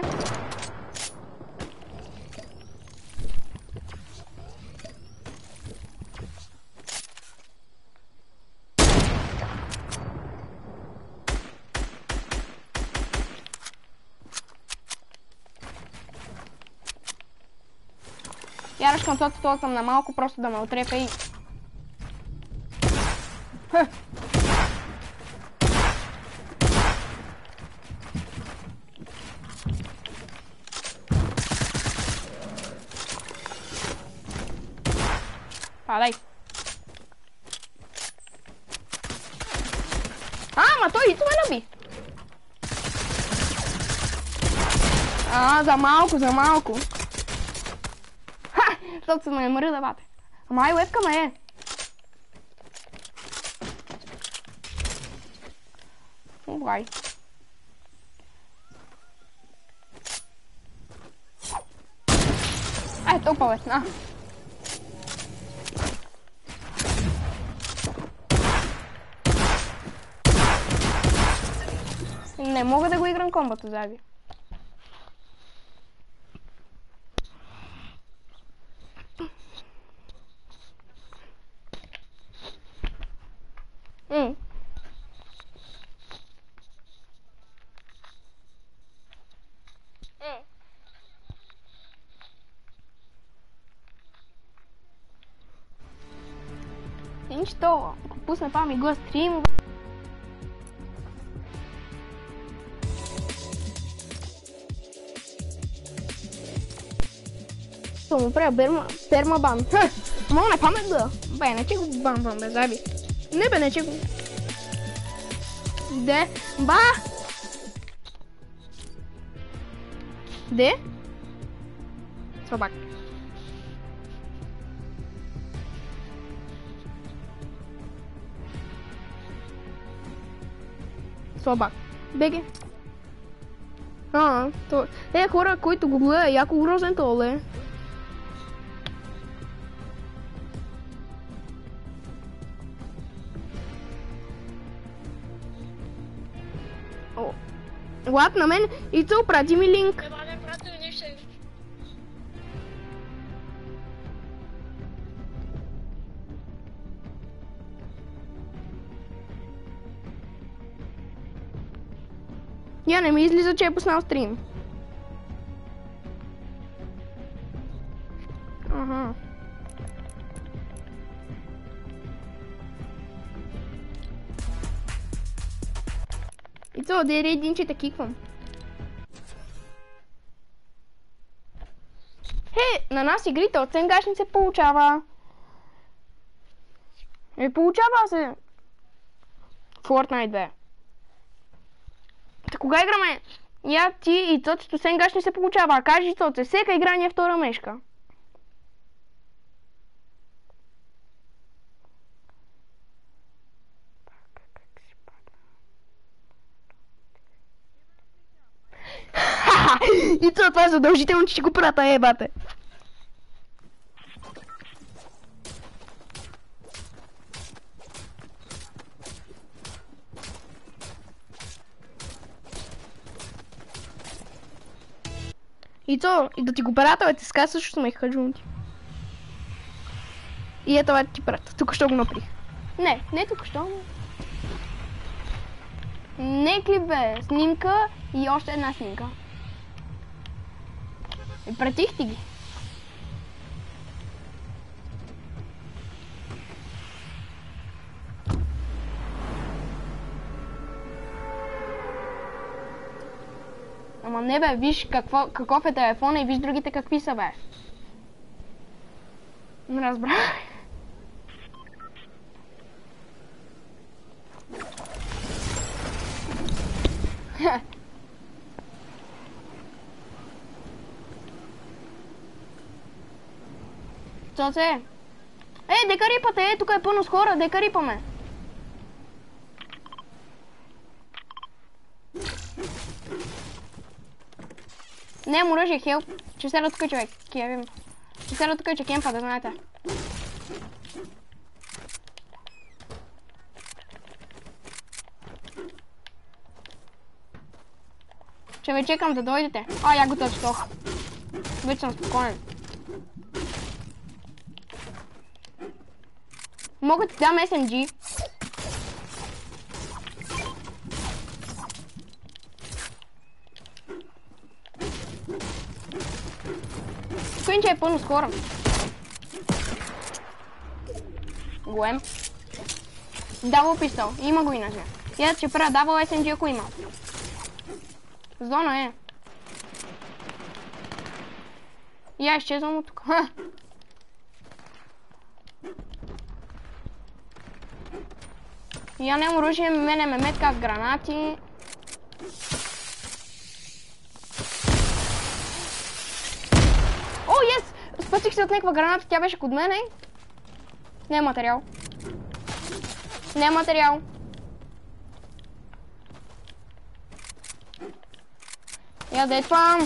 Яраш към това съм на малко, просто да ме отрепе и... Хъ. Падай. А, ма той и това наби. А, за малко, за малко. Ха, защото се ме мръда, бате. Ама ай уебка ме е. Обай. Ай, толкова бе, на. Не мога да го играм комбото, заби. М. Нищо, ако пусне пами го стрим. Му правя перма, пермабан. Ха! Мога не памет да. Бе, не че го бамбам, бе, заби. Не бе, не че го. Де? Ба! Де? Слабак. Слабак. Беге. А, то... Е, хора, които го гледа, яко грозен то, ле. Лад на мен и це опрати ми линк. Я не ми излиза, че е пуснал стрим. Ага. И това да е един, че те киквам. Хе, на нас игрите от Сенгаш не се получава. Не получава се. Fortnite две. Та кога играме? Я, ти и Цоцето Сенгаш не се получава. А кажи Цоце, всека игра ни е втора мешка. И това, това е задължително, че ще го прата, е, бате. И то, и да ти го прата, бе, ти ска също сме хаджунти. И ето, бе, ти прата. Тук що го направих. Не, не тук що. Не клип, бе. Снимка и още една снимка. И пратих ти ги. Ама не бе, виж какво, какъв е телефона и виж другите какви са, бе. Не разбрах. Цоце? Е, дека рипате, е, тук е пълно с хора, дека рипаме. Не, му ръжи хелп. Че сега тук, човек. Кевим. Че сега тук, че кемпа, да знаете. Че ви чекам да дойдете. А, я го тъчтох. Вече съм спокоен. Мога ти дам ес ем джи. Тук е пълно с хора. Гоем. Дабл пистол. Има го иначе. Я че правя дабл ес ем джи, ако има. Зона е. Я изчезвам от тук. Я нямам оръжие, мене ме метка с гранати. О, ес! Спасих се от някаква граната, тя беше код мене. Не е материал. Не е материал. Я детвам.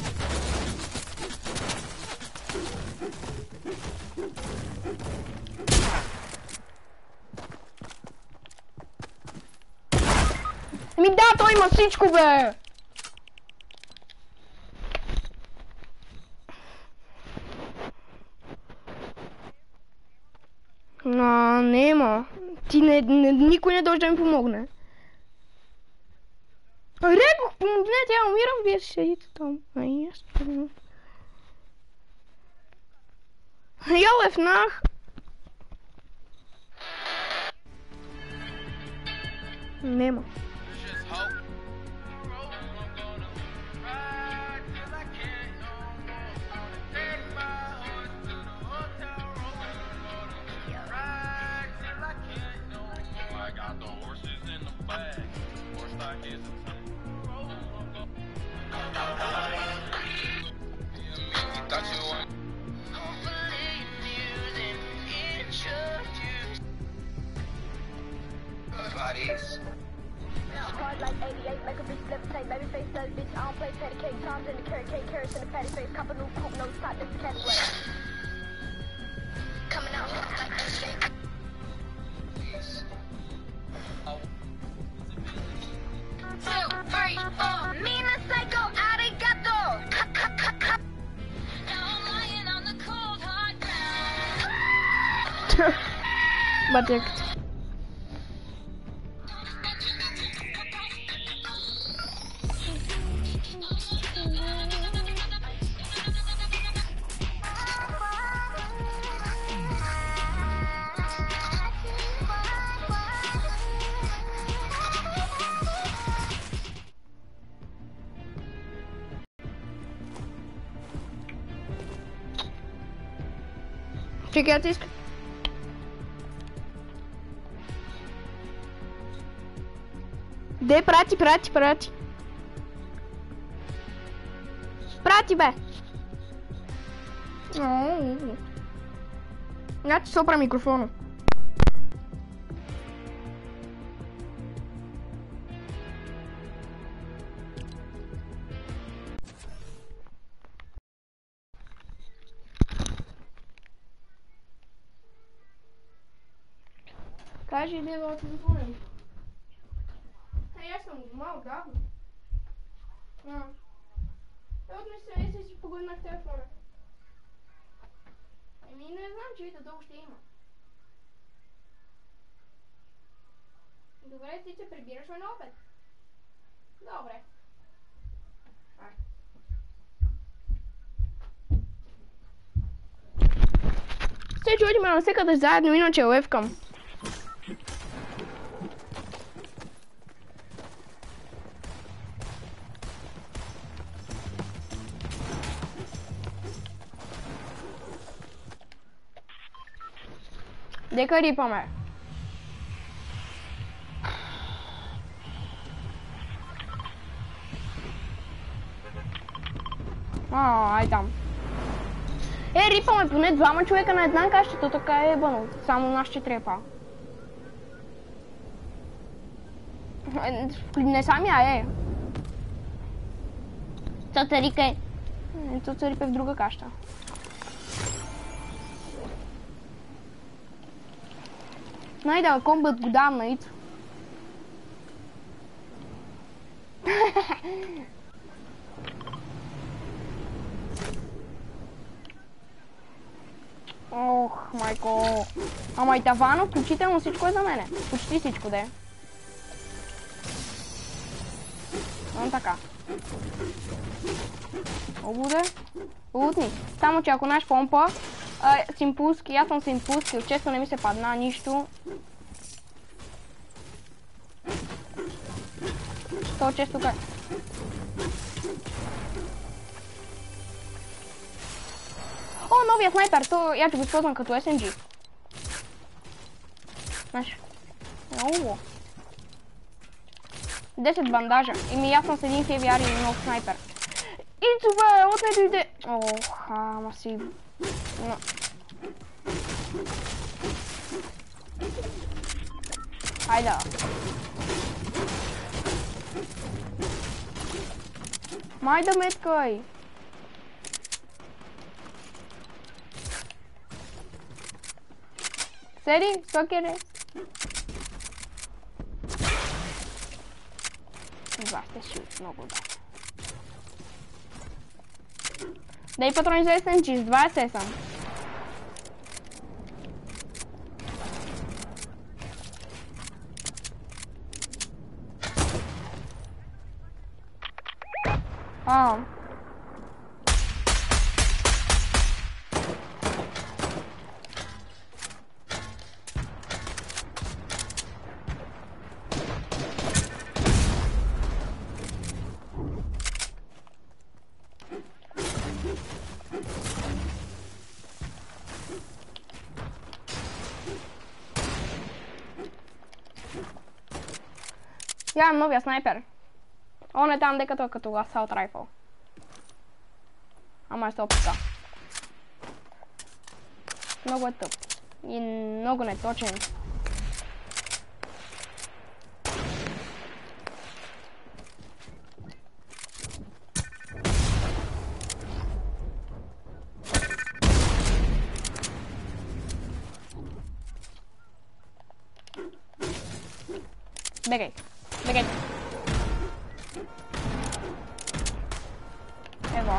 Ми да, той има всичко, бе! А, нема. Ти не, не, никой не дойде да ми помогне. Рекох, помогнете, я умирам, вие ще седите там. Ай, аз помогна. Я лефнах. Нема. Hard like eighty-eight, make a bitch levitate, baby face does bitch, I don't play patty cake, times in the carrot cake, carrots in the patty face, cop a new coupe, no stop, this the cat way. Coming out like a shake. Two, three, four, Mina Psycho, arigato. Now I'm lying on the cold hard ground. Бадект. Чекай, я ти иска. Де, прати, прати, прати. Прати, бе. Я ти сопра микрофона. Кажи, иде да телефона. Е, аз съм го малко давно. Е, отнесе се си погледнах телефона. Еми, не знам, че вида долу ще има. Добре, ти се прибираш на обед. Добре. Ай. Се чудиме навсекъде заедно, иначе левкам. Дека рипаме. А, ай там. Е, рипаме поне двама човека на една каща, то така е ебано. Само нас ще трепа. Не самия е. Цоца рика е. Цоца рипе в друга каща. Найде комбат го дам на ит. Ох, майко. Ама и тавано, включително всичко е за мене. Почти всичко да е. Но така. Обуде. Лутни. Само че ако наш помпа А, симпулски, аз съм симпулски, често не ми се падна нищо. То често как... О, новия снайпер, то я ще го използвам като Ес Ем Джи. Знаеш, много. десет бандажа. Ими аз съм с един хеви ари и нов снайпер. И това е, отне дойде. Ох, ама си... Но... Хайда. Май да меткай. Седи, сокере. Това ще шут много да. Дай патрони за Ес Ем Джи, с двайсет съм. А. Я имам новия снайпер. Он е там декато е като асаут райфъл. Ама е стопка. Много е тъп. И много неточен. Бегай. Бегай. Ево.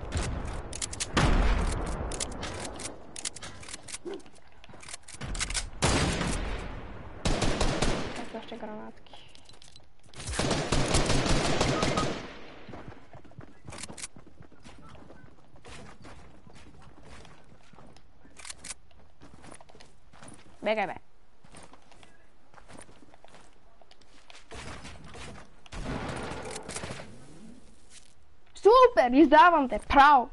Ето още гранатки. Бегай, бе. Супер, издавам те, право.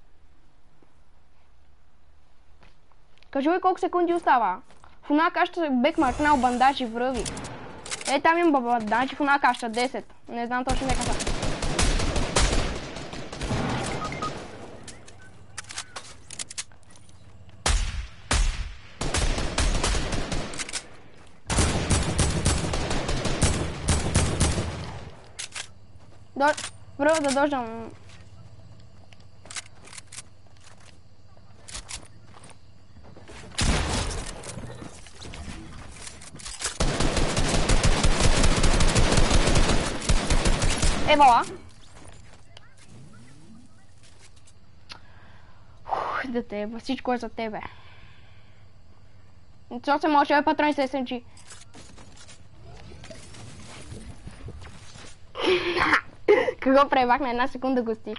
Кажи ми колко секунди остава. В една каща бек мъркнал бандажи връви. Е, там имам бандажи в една каща, десет. Не знам точно нека са. Първо да дождам. Евала. Ух, да тебе, всичко е за тебе. Що се може, е патрони с Ес Ем Джи. Какво пребах на една секунда гости?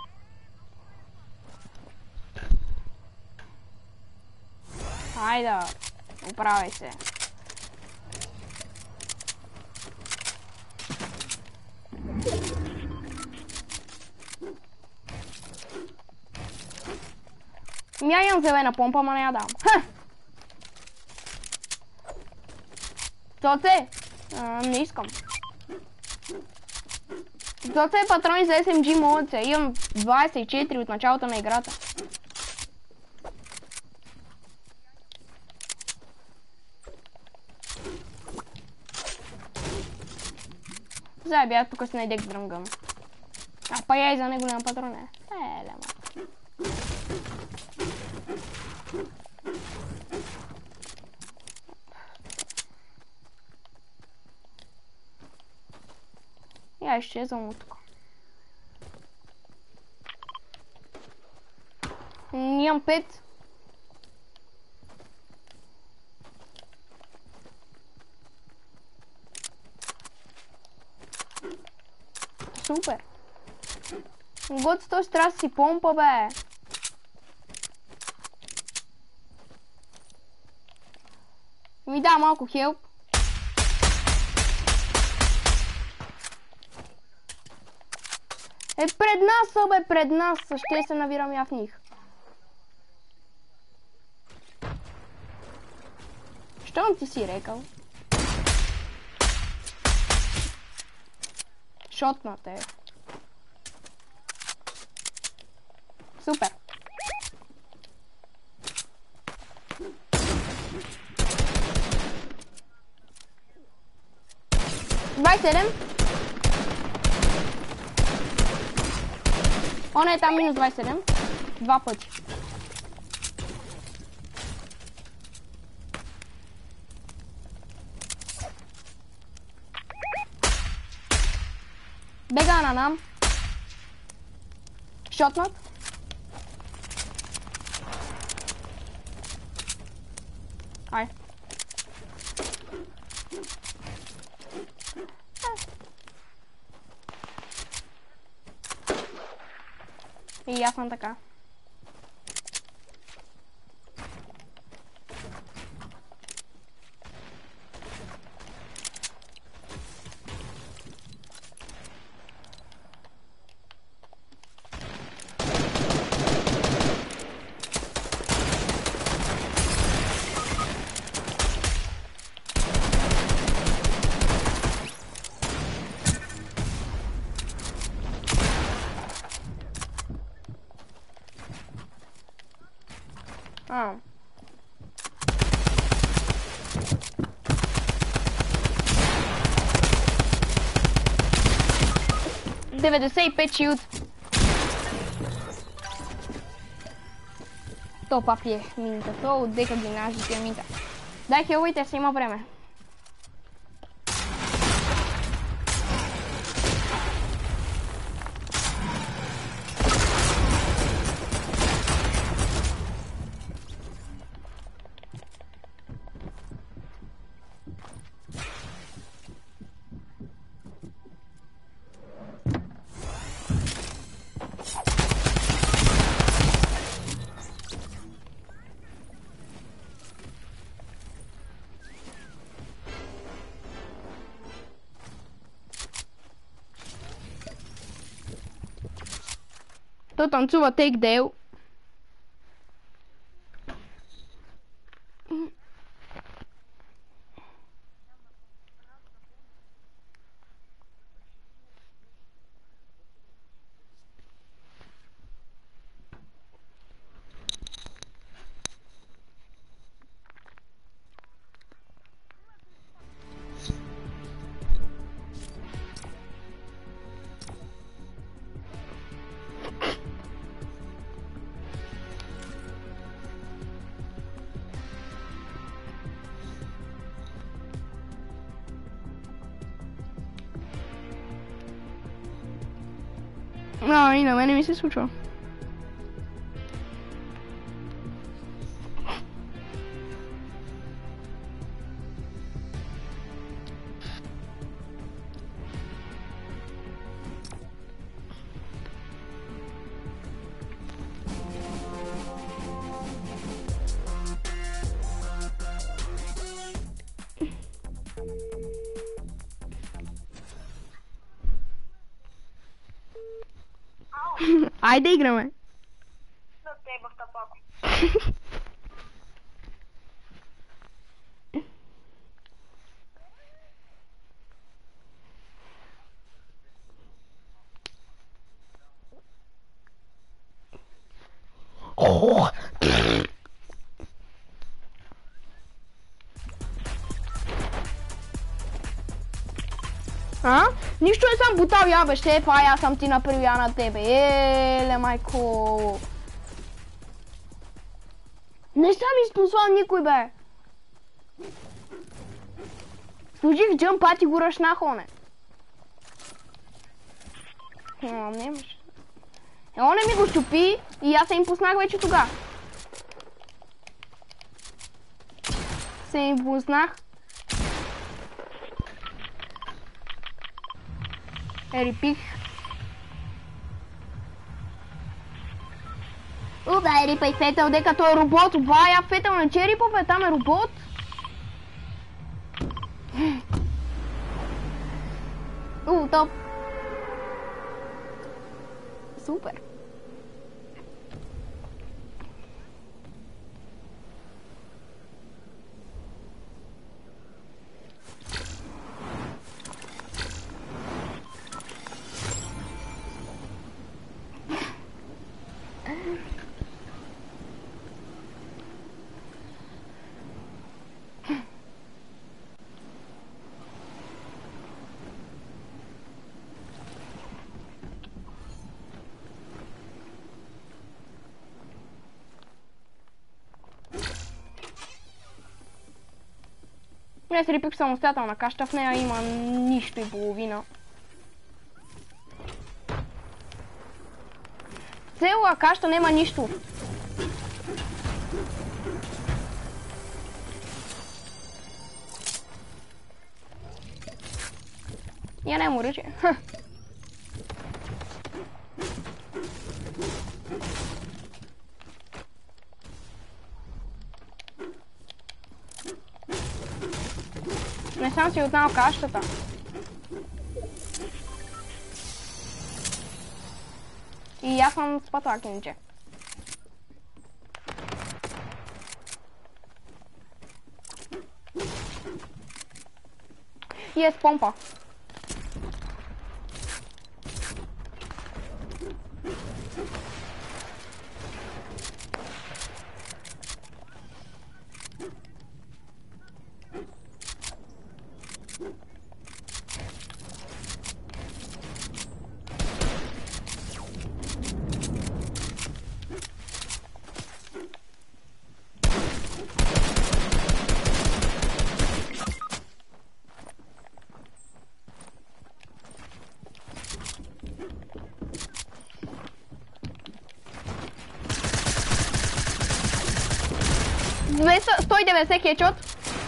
Хайде, оправяй се. Ми я имам зелена помпа, ама не я дам. Ха! Тоце? Не искам. Тоце патрони за Ес Ем Джи могат се. Имам двайсет и четири от началото на играта. Зай бях тук си найдех дръмгъм. А па я и за него няма патрони. Е, лема. Я изчезвам от тук. Нямам пет. Супер. Год с този трябва да си помпа, бе. Ми да малко хелп. Е, пред нас са, бе, пред нас са. Ще се навирам я в них. Щом ти си рекал? Шотната е. Супер. двайсет и седем. Она е там минус двайсет и седем. Два пъти. Бега на нам. Шотнат. Ай. И аз съм така. А. деветдесет и пет шилд. То папи е минта. То отдека ги нажи тия минта. Дай хелвайте, си има време. То танцува тейкдейл. No, и на мене ми се случва. Айде играме. Да те в тапако. А? Нищо не съм бутал, я бе, ще е това, аз съм ти направил я на тебе. Еле, майко. Не съм изпослал никой, бе. Служих джъмпат и го ръшнах, оне. О, не имаш. Е, оне ми го щупи и аз се им пуснах вече тога. Се им пуснах. Ерипих. Уда, ерипай фетел, дека той е робот. Вая фетел, не че ерипов е, там е робот. Uh, top. Super. Не се рипик самостоятелна каща, в нея има нищо и половина. Цела каща няма нищо. Я нямам оръжие. Не съм си отнал кащата. И аз съм с патлак, иначе. И е с помпа. сто и деветдесет хедшот.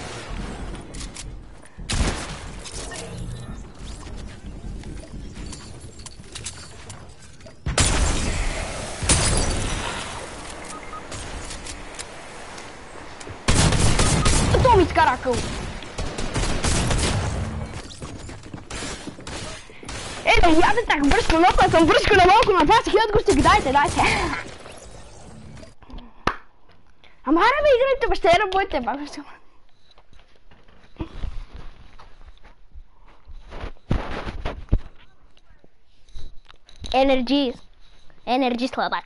То ми скаракъл. Е, да яде так бръшка, но съм бръшка на малко на двайсет хиляди гости. Дайте, дайте. Ама аре бе, играйте, бе, ще работите, бе, ще. Енерджи. Енерджи слабак.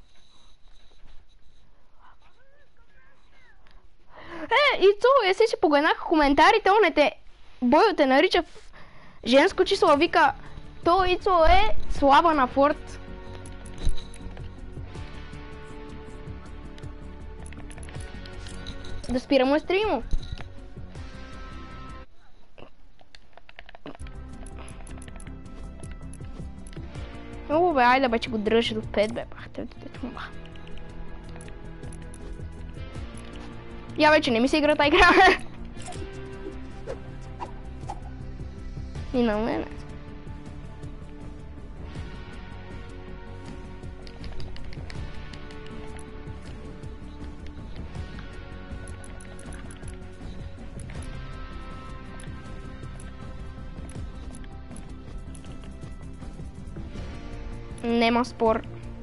Е, и то, еси си погледнах коментарите, он е те, Бойо те нарича в женско число, вика, то Ицо е слаба на форт. Да спираме стрима. Много бе, айде бе, че го дръжа до пет бе, бахте, детето му. Я вече не ми се игра та игра. И на мене. Нема спор.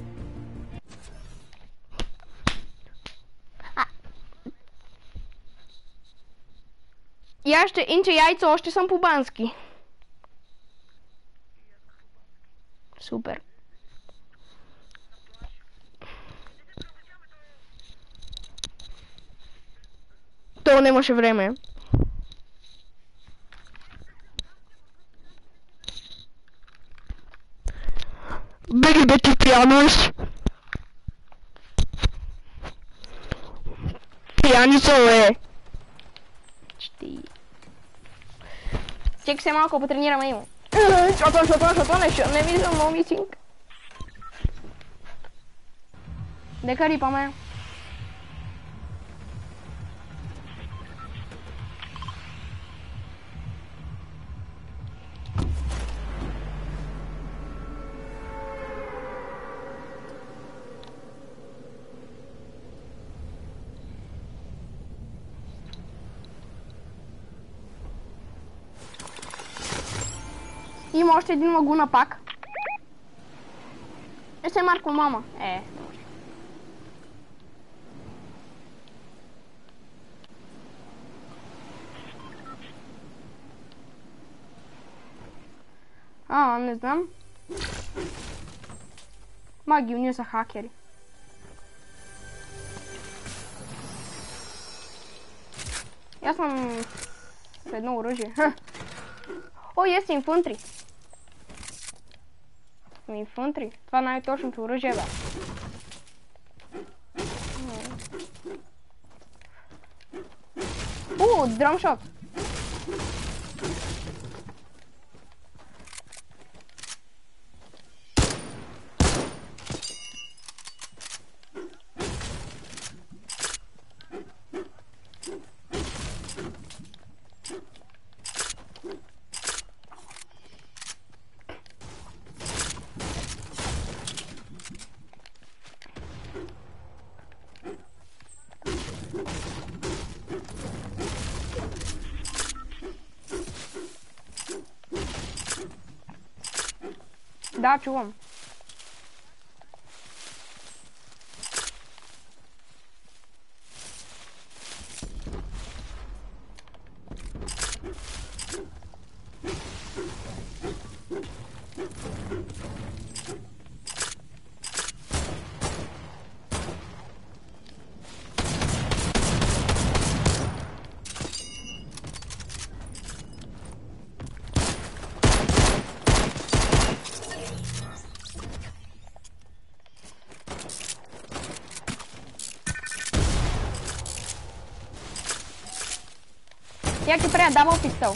А. Я ще, инче яйцо, още съм по бански. Супер. То нямаше време. Беги да ти пиянуеш. Пияница е. Чти. Чек се малко потренираме има. Шотон, шотон, шотон, не виждам много мисинг. Дека рипаме. Има още един лагуна пак. Е, се Марко, мама. Е. А, не знам. Маги, уния са хакери. Аз съм с едно оръжие. О, есть инфантри. Инфантри. Това най-точното оръжие, бе. О, драмшот. Да, чувам. Jak ti prea dával pistol?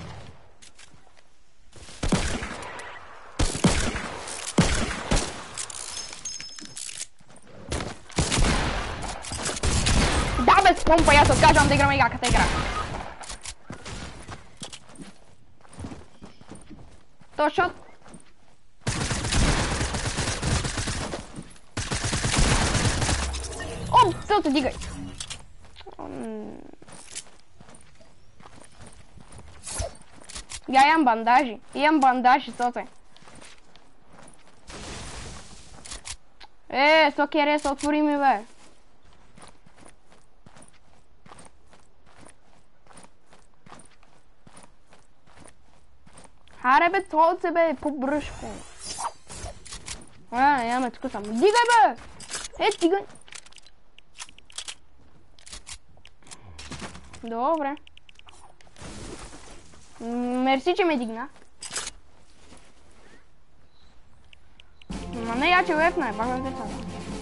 Да, без помпа, ja to odkážem, da igram jaká ta igra. To shot. О, to to digaj. Ja imam bandaži, imam bandaži, to te. E, sokere, se otvori mi, be. Харе, бе, толце, бе, по-бръшко. А, имаме тук само. Дигай, бе! Е, дигай! Добре. Мерси, че ме дигна. Ма не, я че лепна е, пак на децата.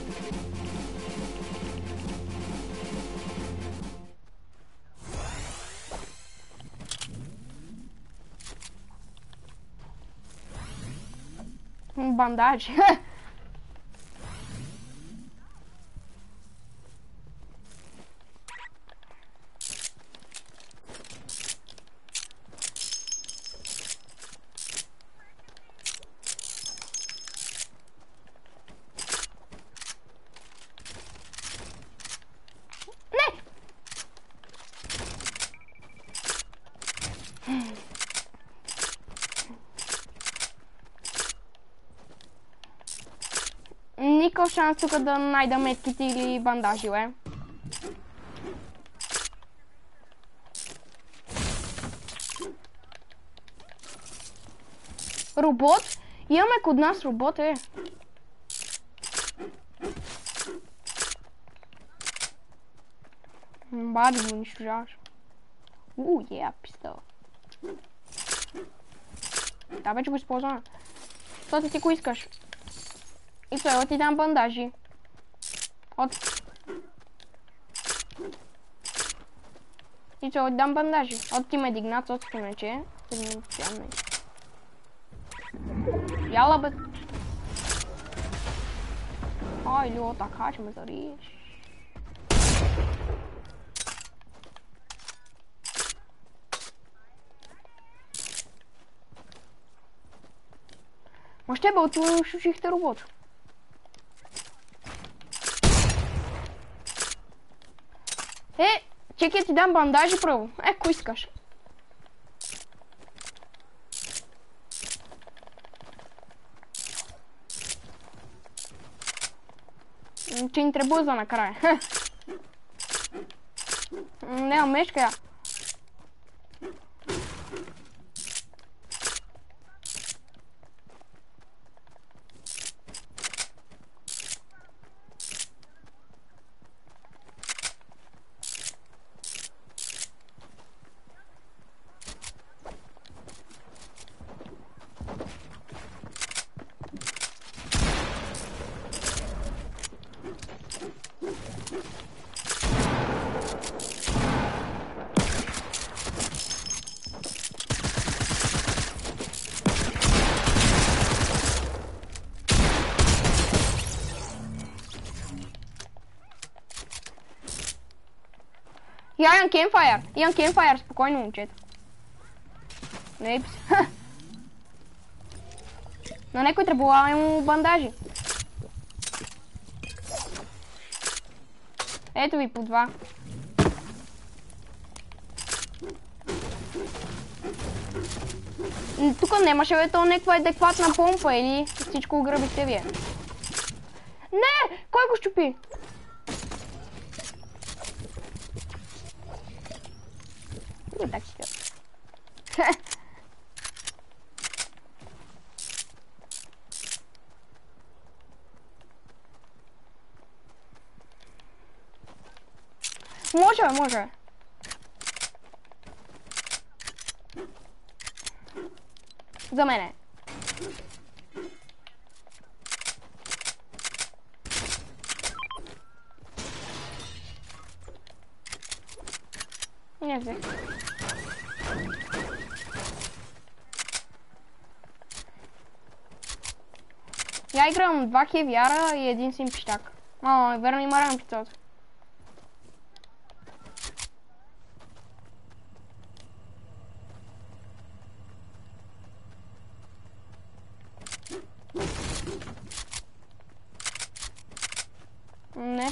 Бандажи. Никакъв шанс тук да найда метките или бандажи, бе. Робот? Имаме код нас робот, е. Бади го унищожаваш. Уу, е, пистол. Да, вече го използваме. Що ти го искаш? И той, от ти дам бандажи. От... И той, от дам бандажи. От ти ме дигнат, от ти ме че. Яла, бе. Ай, льо, така, че ме зариш. Ма ще бе, отвори шучихте робот. Е, чекай, ти дам бандажи право. Е, кой искаш? Ще ни требузва накрая. Няма мешка я. Я имам кемфайр. Имам кемфайр, спокойно, момчета. Не писи. На някой трябва му бандажи. Ето ви по два. Тук нямаше бе то някаква адекватна помпа или всичко грабихте вие. Не! Кой го щупи? И так ще. Може, може. За мене. Не взех. Я играм два хевиара и един син пищак. О, верно има рампицата. Не.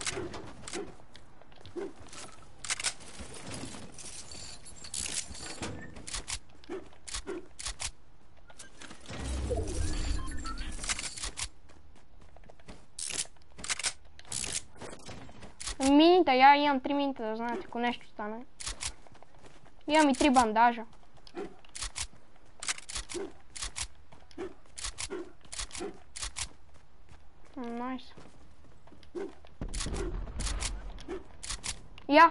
Минита, я имам три минита, да знаете, ако нещо стане. Имам и три бандажа. Найс. Я.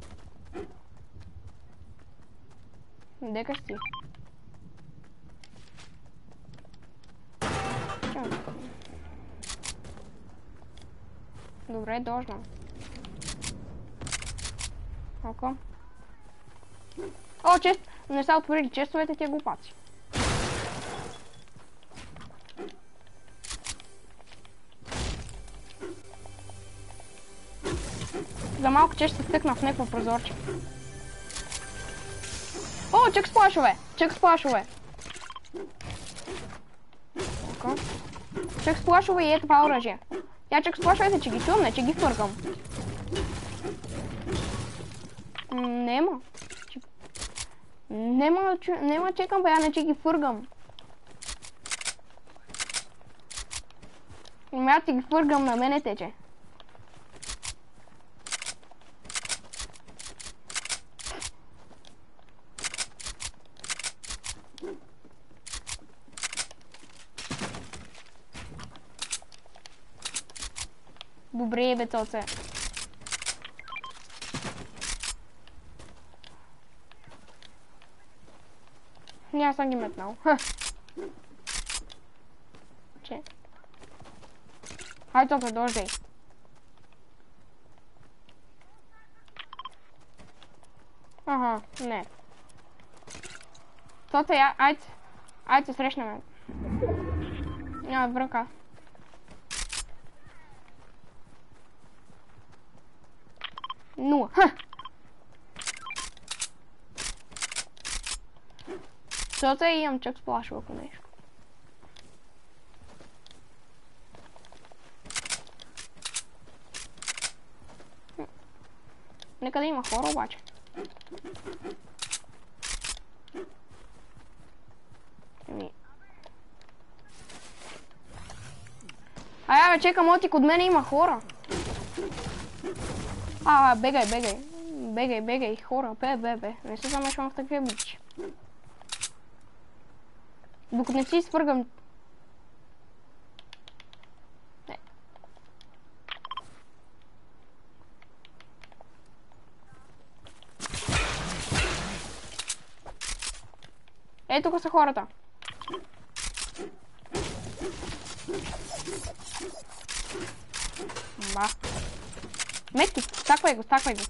Дека си. Добре, должно. Око. О, чест! Не са отворили честовете тия глупаци. За малко чест се стъкна в някакво прозорче. О, чек сплашове! Чек сплашове! Око. Чек сплашове и е това оръжие. Я чек сплашовете, че ги чувам, не че ги фъргам. Нема. Нема, нема чекам, бе, я не че ги фъргам. Ами аз ти ги фъргам, на мене тече. Добре, бе, тоце. Няма съм ги метнал. Че? Хайде, тоце, дождай. Ага, не. Тоце, я, айде. Айде се срещнем. Няма връка. Нула. Ха! Защото имам чак сплашва ако нещо. Нека да има хора обаче. Ами. Ай, Абе, чека, мотик, от мене има хора. А, бегай, бегай. Бегай, бегай, хора, бе, бе, бе. Не се замешвам в такива бичи. Докато не си свъргам. Не. Е, тук са хората. Ба. Метки, стаквай го, стаквай го.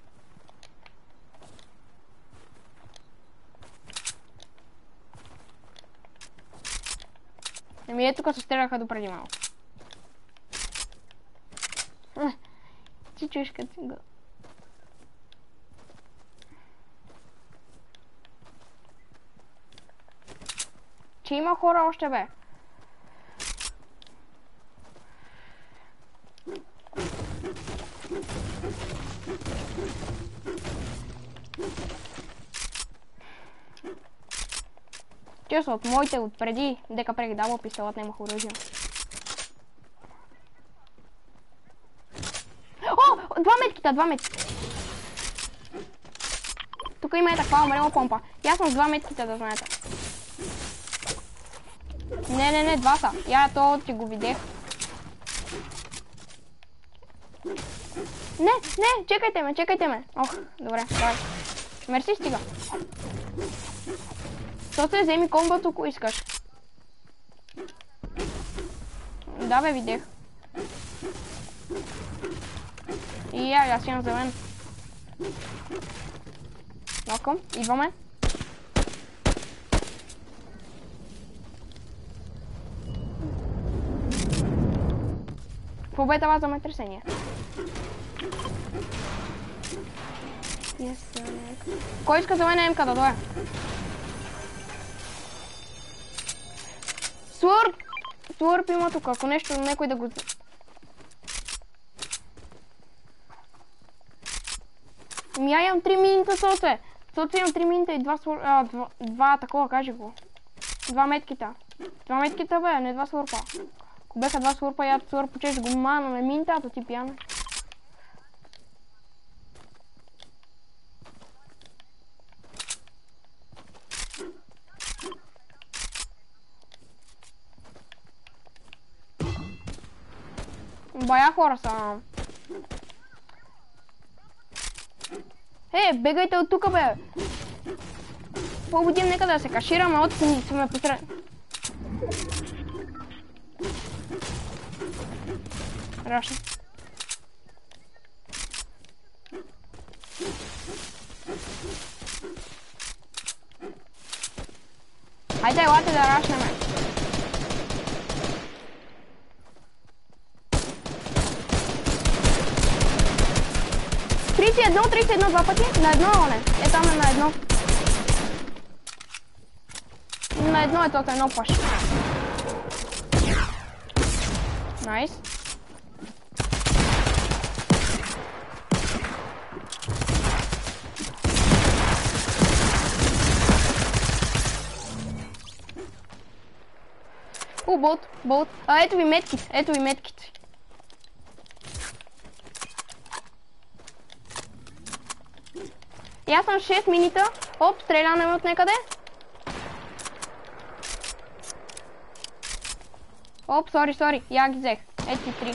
Еми е, тук се стреляха допреди малко. Ти чуеш като си го. Че има хора още, бе. Често от моите отпреди, дека прегидавал пистолът, нямах оръжие. О! Два меткита, два меткита. Тук има е таква умрела помпа. И аз съм с два меткита, да знаете. Не, не, не, два са. Я то ти го видех. Не, не, чекайте ме, чекайте ме. Ох, добре, давай. Мерси, стига. То се вземи комбото, ако искаш. Да, бе, видех. И я, аз имам зелен. Нокъм, идваме. Победа вас за метресение. Yes, кой иска зелена емка да дойде? Свърп! Свърп има тук, ако нещо, некой да го... Ми я имам три минита, соце. Соце имам три минита и два свърпа... А, два, два такова, кажи го. Два меткита. Два меткита, бе, не два свърпа. Ако беха два свърпа, я свърпа, че го мана на минитата, ти пияна. Бая хора са. Е, бегайте от тука, бе. Побудим, нека да се кашираме, от си сме посред. Рашно. Хайде, елате да рашнеме. тридесет и едно, тридесет и едно, два пъти? На едно, не? Е, там е на едно. На едно е тото, едно паш. Найс. О, болт, болт. А, ето ви меткит, ето ви меткит. И аз съм шест минута. Оп, стреляне от некъде. Оп, сори, сори, я ги взех. Ето три.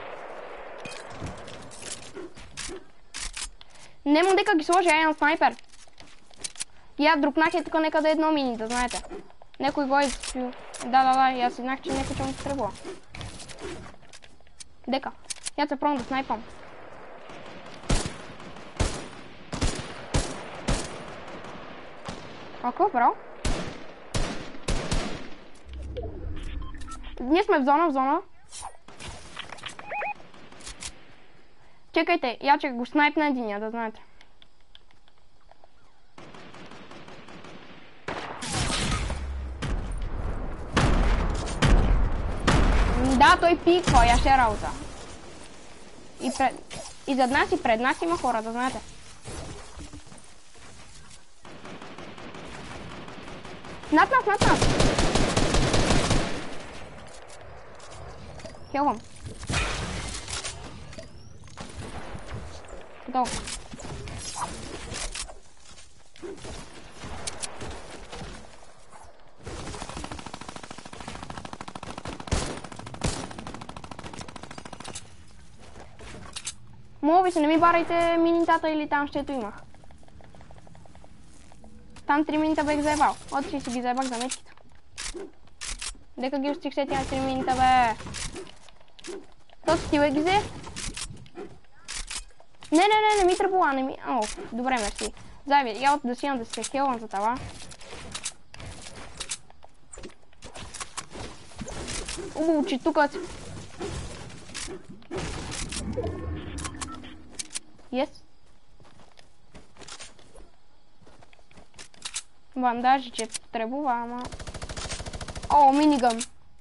Нема дека ги сложи, я имам снайпер. Я дропнах е тук некъде едно мини, да знаете. Некой го е изпил. Да, да, да, и аз знах, че некой че му се требува. Дека, я се пробвам да снайпам. Ако, браво. Ние сме в зона, в зона. Чекайте, я че го снайпна единия, да знаете. Да, той пиква, я ще работа. И, пред... и зад нас и пред нас има хора, да знаете. Над нас, над нас! Хелвам. Готово. Моби се, не ми барайте минитата или там щето имах. Там три минита бех заебал. От си си ги заебах за метките. Дека ги устих се тя три минита, бе. Тото ти бе ги взе? Не, не, не, не ми тръбула, не ми... О, добре, мерси. Зайбе, я от да си имам да се хелвам за това. Убаво, че тук... Yes. Бандажи, че требува, ама... О, минигън.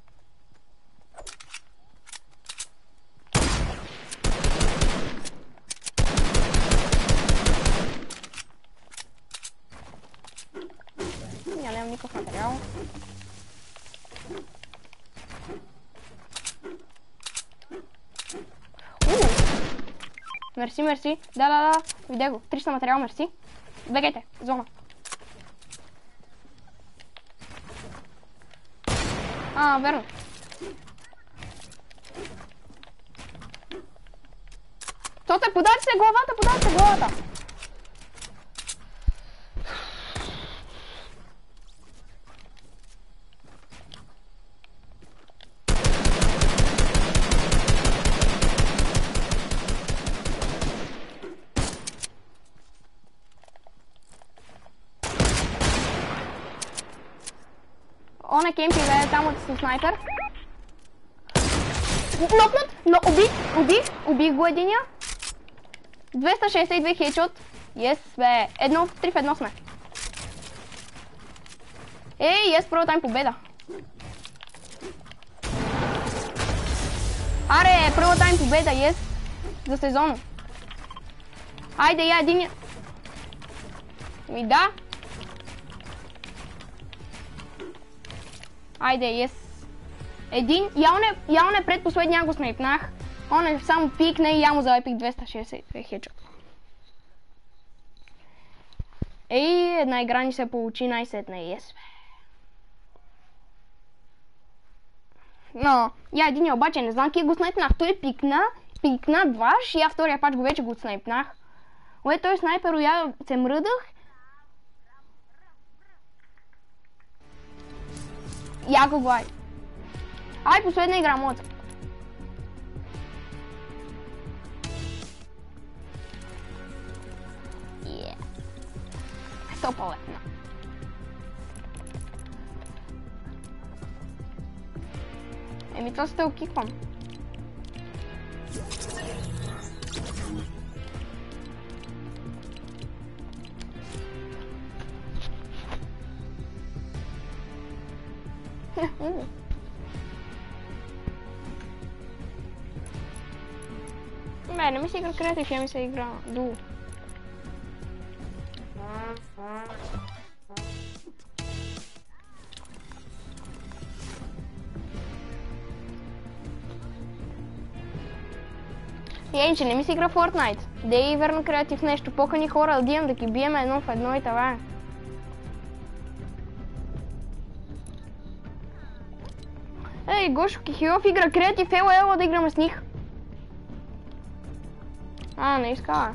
Я нямам никакъв материал. Мерси, мерси. Да, да, да. Видя го. триста материал, мерси. Бегайте. Зона. А, верно. Тоте, подайте се главата, подайте се главата. Он е кемпи, бе, там от с снайпер. Нокнат, но убих, убих, убих го единия. двеста шейсет и две хедшот. Yes, бе, едно, три в едно сме. Ей, yes, първо тайм победа. Аре, първо тайм победа, yes, за сезона. Айде, я единия. Ми да. Айде, yes. Един, я не, я не предпоследния го снайпнах. Он е само пикна и я му залепих двеста шейсет и две хедшот. Ей, една игра ни се получи най-сетна, yes. Но, я един обаче не знам ки го снайпнах. Той пикна, пикна дваш и я втория пач го вече го снайпнах. Ой, той снайпер, я се мръдах. Яко глай. Ай, последна игра, моца. Yeah. Сто по-летна. Еми, то сте окиквам. Бе, не ми се игра креатив, я ми се игра дуо. Я инче, не ми се игра Fortnite. Дей верно креатив нещо, покани хора да гием, да ги биеме едно в едно и това е. Ей, Гошо, Кихилов игра креатив, ела, ела да играме с них. А, не иска.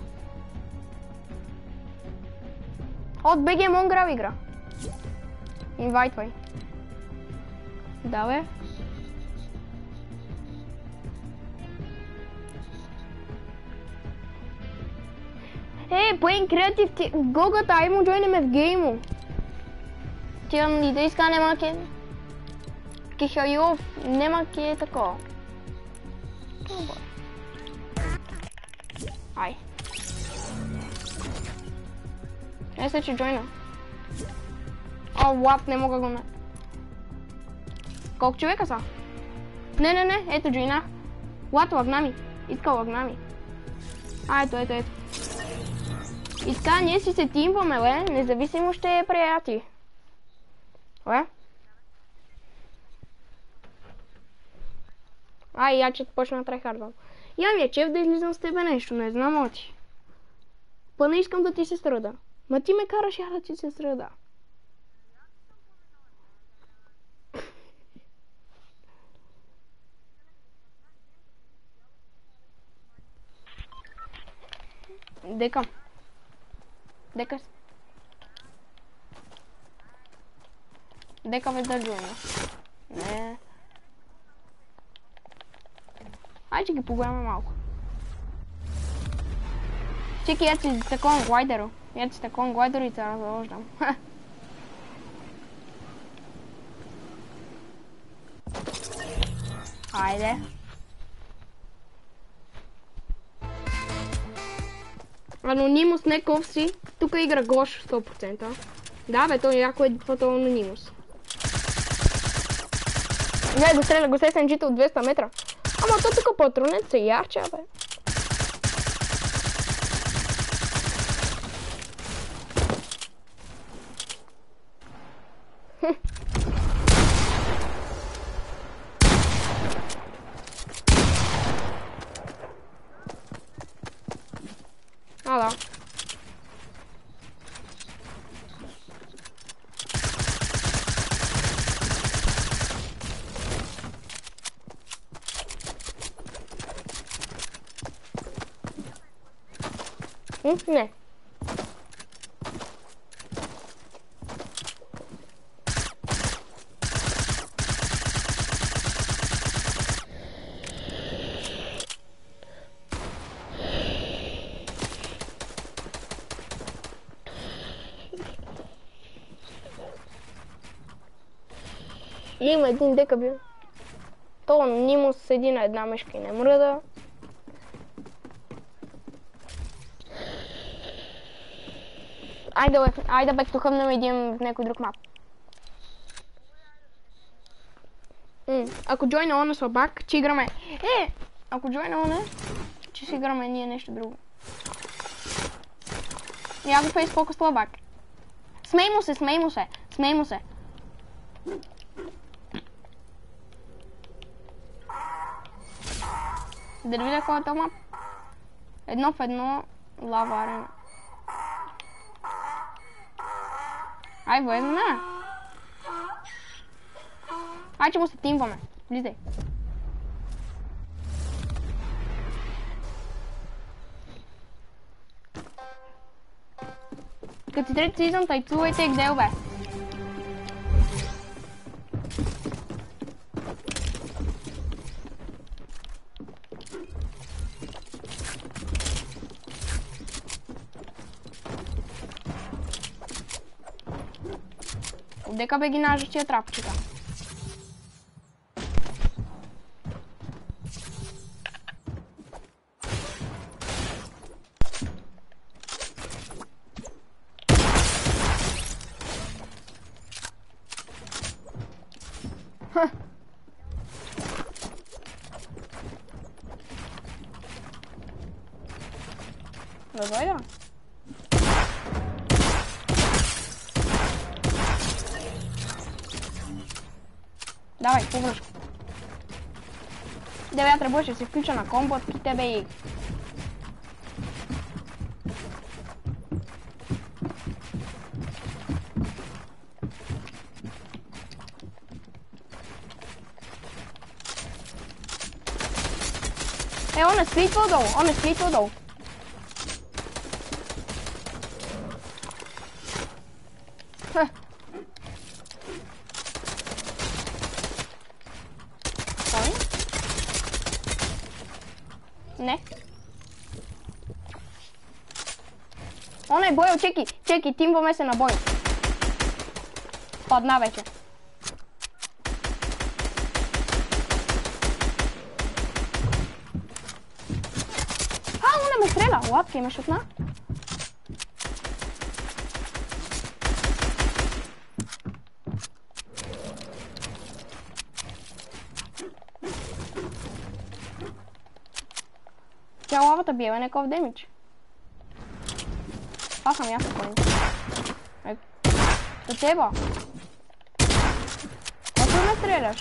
От би джи Mon грав игра. Инвайтвай. Да, бе. Ей, playing creative, Гогата, ай му джойнеме в геймо. Тя ни да иска нема ке... Кихилов, нема ке такова. Ай. Не се, че джойна. О, лап, не мога го на... Колко човека са? Не, не, не, ето джойнах. Лап, лагна ми. Иска лагна ми. А, ето, ето, ето. И така, ние си се тимваме, ле, независимо ще е приятели. Ле? Ай, я че почна да трайхардвам. Я ми е чеф да излизам с тебе нещо, не знам оти. Па не искам да ти се страда. Ма ти ме караш я да ти се страда. Дека. Дека. Дека веднъж джойна. Не. Ай, че ги погледаме малко. Чеки, я си такова глайдеро. Я си такова глайдеро и се разлождам. Айде. Анонимус, не ков си. Тук игра Гош сто процента. Да, бе, той яко е фото анонимус. Гледай, го стреля, го се сенджите от двеста метра. Ама то тук патронет се ярче, бе. А, да. М? Не. Има един дека бил. То анонимус седи на една мишка и не мръда. Айде, бе, айде бе, тук хъмнем един в някой друг мап. М, ако джойна он е слабак, че играме... Е, ако джойна он е, че си играме ние нещо друго. Я го фейспока слабак. Смей му се, смей му се, смей му се. Да видя кой е този мап? Едно в едно лава арена. Ай, влезна, не? Ай, че му се тимваме. Влизай. Като си трети сезон, тайцувайте где бе. Дека бе ги нажа тия трапчета. Ха. Да дойда. Давай, повръшка. Деве, трябва ще се включа на комбот и тебе и... Е, он е слитвал долу, он е слитвал долу. Ха. Не. Он е бойо, чеки, чеки, тимваме се на бой. Падна вече. А, он е ме стреля, лапки ме шутна. Тя лавата бие, бе, неков демидж. Това съм аз спокойно. Е, за теба. Какво ме стреляш?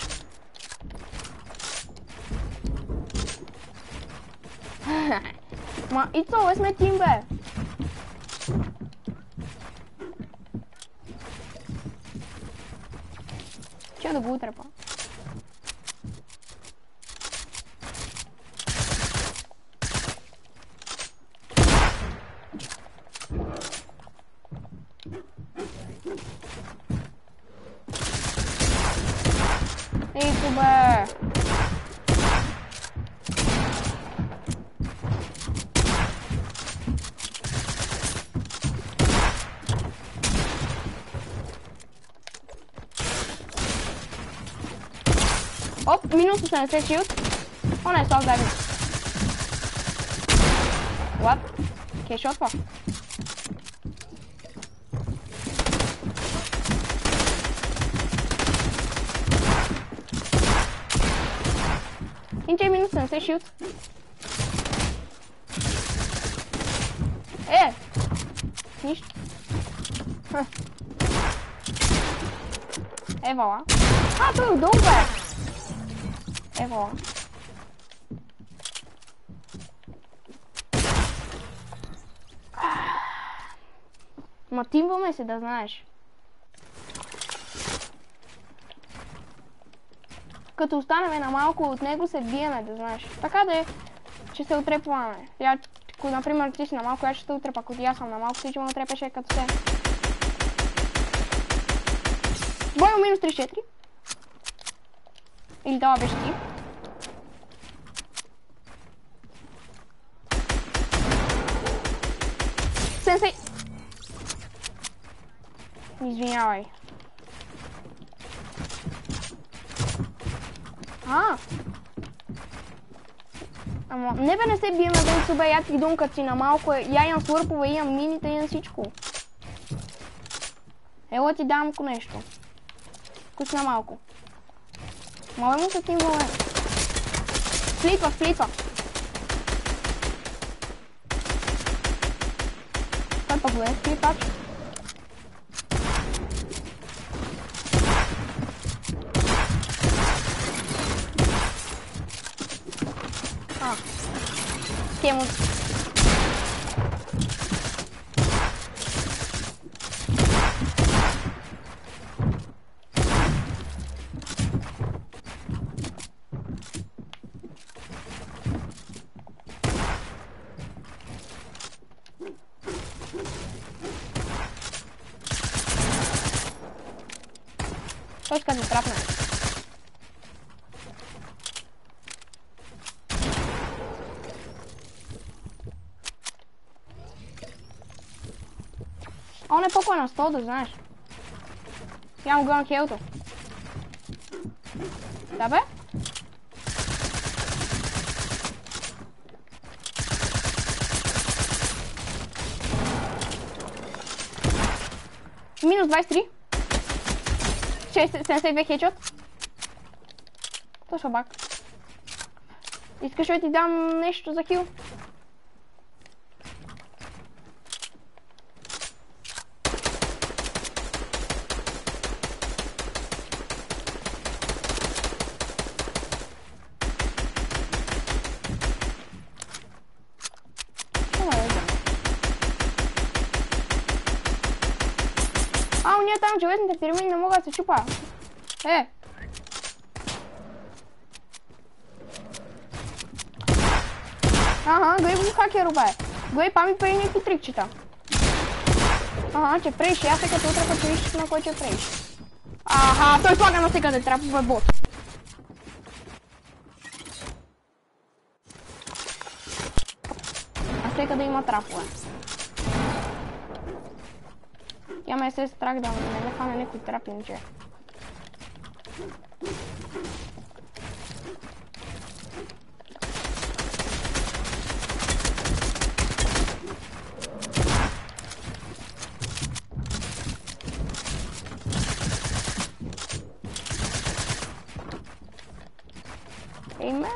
Ма, Ицо, сме тим, бе. Ще да го утрепа. Ейто бе! Оп, минус осемдесет шилд. О, не, слав дай ми. What? Кей шотва? Инче минус осемдесет шилд. Е! Нищо. Евала. А, той е отдолу, бе! Ево. Ма тимваме се, да знаеш. Като останеме на малко от него се биеме, да знаеш. Така да е, че се отрепваме. Я, ако, например, ти си на малко, я ще се отрепа. Ако аз съм на малко, ти ще ме отрепеше като се. Бойо минус тридесет и четири. Или това беше ти. Сенсей! Извинявай. А! Ама, не бе, не се биеме, Денцо, бе, я ти думкът си на малко. Я имам свърпове, имам мините, имам всичко. Ела ти дам ко нещо. Куч на малко. Мале му се тимваме. Флипа, флипа. Той пък голем флипач. А. Кему. Той иска да се трапне. Он е по-кой на сто, да знаеш. Я му гледам хелто. Да бе? Минус двадесет и три. седемдесет и две хедшот. То шабак. Искаш да ти дам нещо за хил? А, уния там железните пирамиди не могат да се чупа. Е! Ага, гледай го хакеру, бе. Гледай, па ми прави някакви трикчета. Ага, че преиш, аз се като утре като виж на кой че преиш. Аха, той слага на всекъде, трябва бот. А всекъде има трапове. Я ме се страх да не ме хване някой трапинче. Ейме.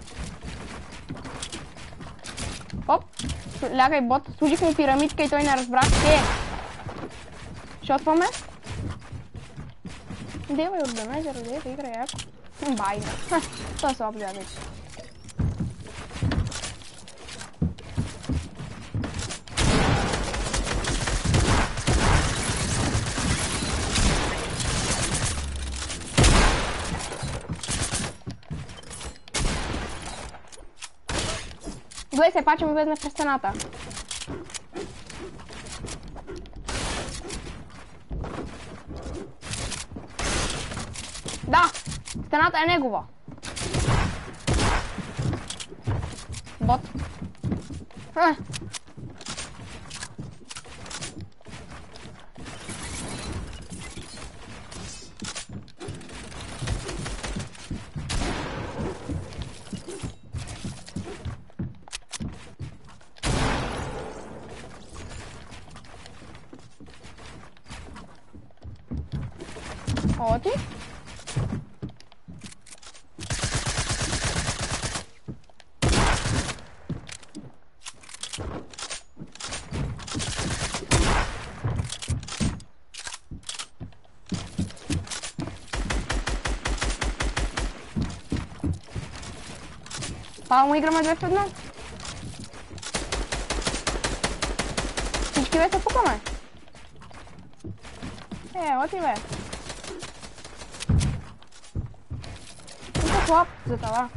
Оп, лягай бот, служих му пирамидка и той не разбра. Е! Шотваме. Девай органайзер, девай игра яко. Байна. Ха, това са облягай. Гледай се, паче ми влезне през стената. Да, стената е негова. Бот. Е. Оти. Само играме две в едно. Всички бе се пукаме. Е, оти бе. Тук слаб за това.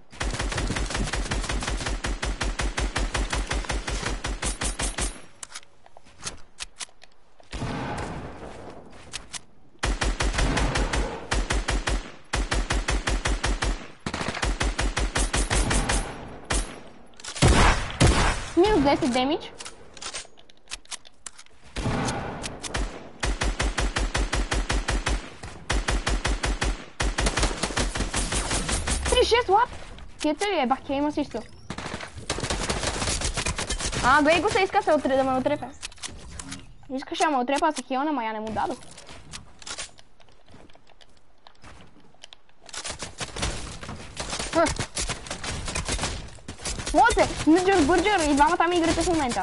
Минус десет демидж. шест лап! Кете ли е? Бах, тя има също. А, гледай го се иска се отре, да ме отрепе. Искаше да ме отрепа да се хилне, ма я не му дадох. Вот се! Ниджер Бърджер и двамата ми играте в момента.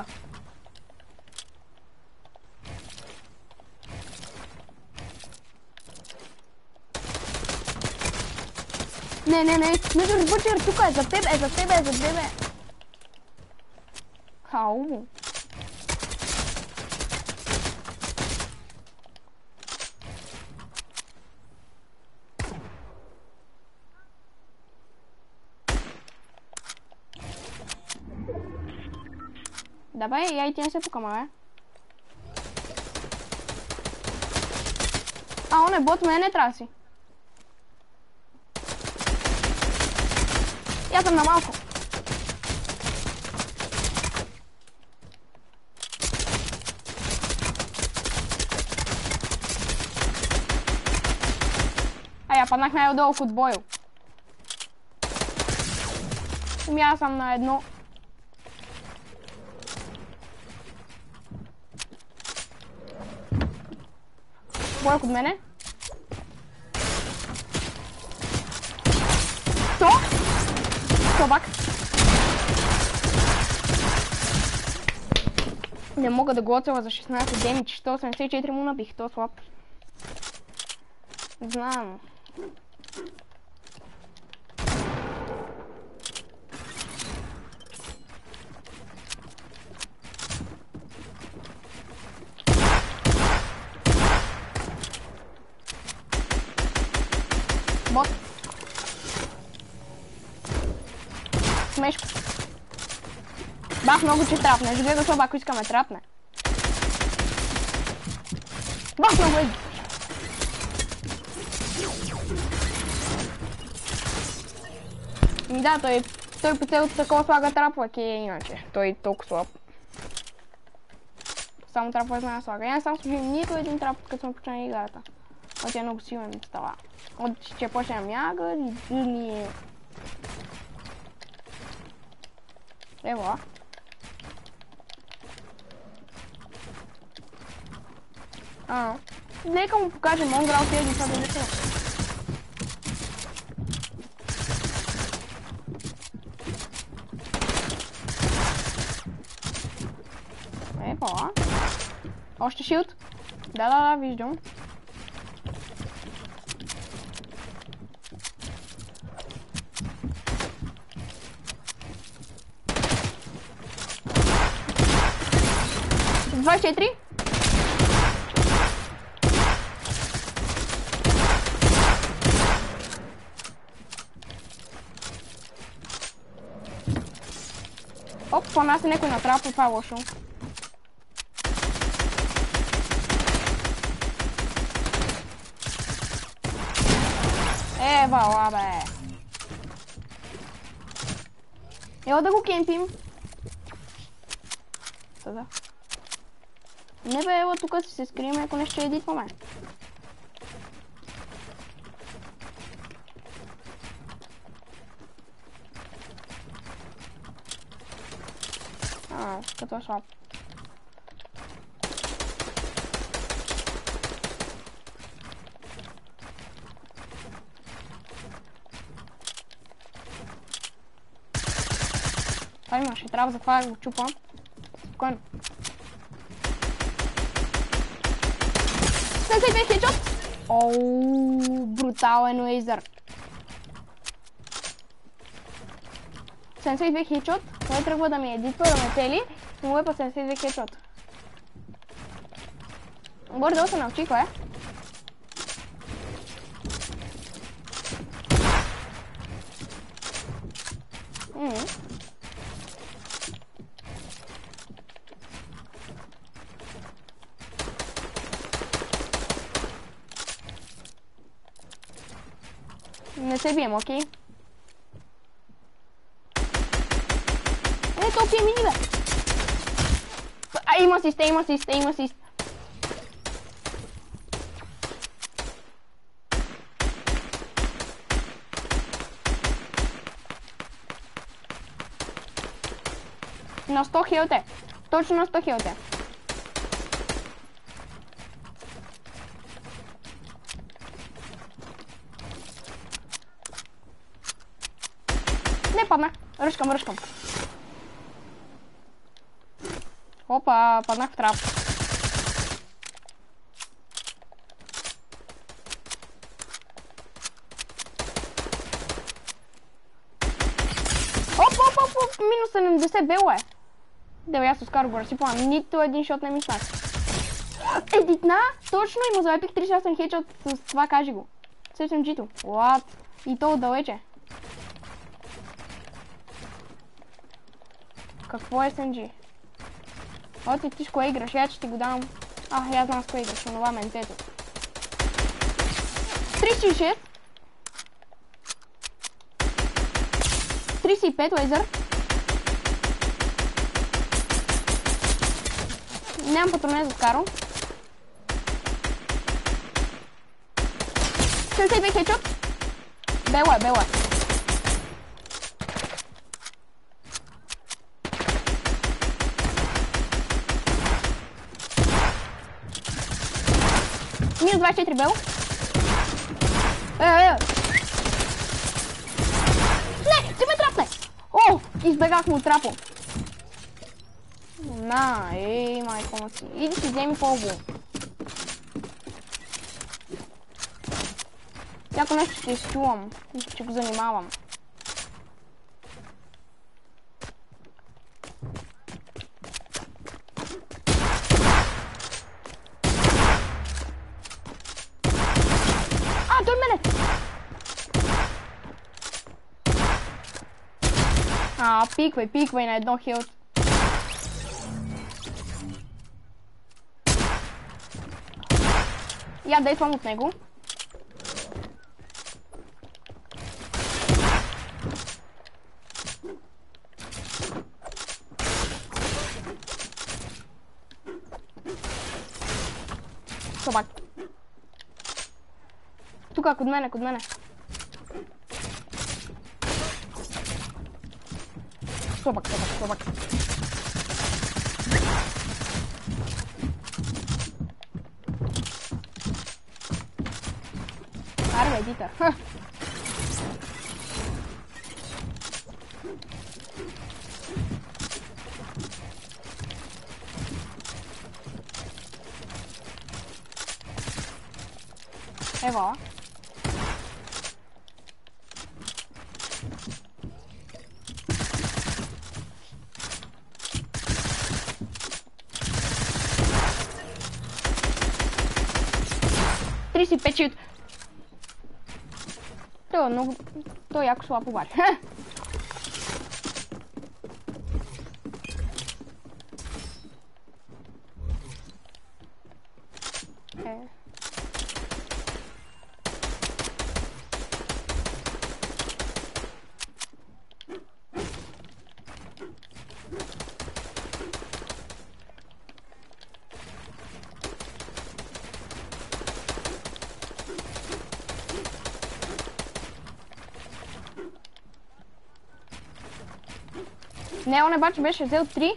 Не, не, не, Ниджер Бърджер, тук е, за тебе, за тебе, за тебе. Хау. Давай, я и ти не се пукам, бе. А, он е бот, мене не траси. Я съм на малко. А, я паднах най-отдолу в отбойл. Ами аз съм на едно. Бойк от мене. Сто? Сто бак. Не мога да го оцела за шестнайсет демидж. сто осемдесет и четири му набих, то слаб. Знам. Бот. Смешко. Бах, много че трапне. Гледай това, ако искаме трапне. Бах, много е. Ми да, той, той по целото такова слага трапвак и иначе. Той е толкова слаб. Само трапвак знае слага. Я не сам служим нито един трапвак, като съм почнал играта. От е много силен става. От ще почнем яга и дъни. Ева. А, нека му покажем, он грал тези деца да летя. Ева. Още шилд. Да, да, да, виждам. двайсет и четири. по нас е някой натрапа, това е лошо. Ева, бе. Ела да го кемпим. Sada. Не бе, ела тук си се скрием, ако не ще едитваме. А, като е слаб. Това имаш и трябва за това да го чупам. Спокойно. седемдесет и две хедшот! Оу, брутален лейзър. седемдесет и две хедшот. Той тръгва да ми едитва, да ме цели. Но му е по седемдесет и две хедшот. Горе-долу се научих, е. Ммм. Не се бием, окей? Е, толкова мини, бе! А, има асист, има асист, има асист. На сто хилт е. Точно на сто хилт е. Не паднах. Ръшкам, ръшкам. Опа, паднах в трап. Оп, оп, оп, оп, минус седемдесет бело е. Деве, аз оскаро го разсипвам. Нито един шот не ми снах. Едитна? Точно и му залепих тридесет и осем хедшот с това, кажи го. С ес ем джи-то. What? И то отдалече. Какво е ес ем джи? О, ти тиш кое играш, я че ти го дам. А, я знам с кое играш, онова ментето. тридесет и шест. тридесет и пет лейзър. Нямам патроне за скаро. седемдесет и две хедшот. Бело е, бело е. Минус двадесет и четири бело. Е, е, е. Не, ти ме трапне. О, избегах му от трапо. На, ей, майко му си. Иди си вземи по-го. Всяко нещо ще изчувам. Ще го занимавам. А, той мене! А, пиквай, пиквай на едно хилт. Я действам от него. Собак. Тук, код мене, код мене. Собак, собак, собак. Аре, дитър. Ева. тридесет и пет шит. Той е много... Той е яко слаб обаче. Не, он обаче беше взел три.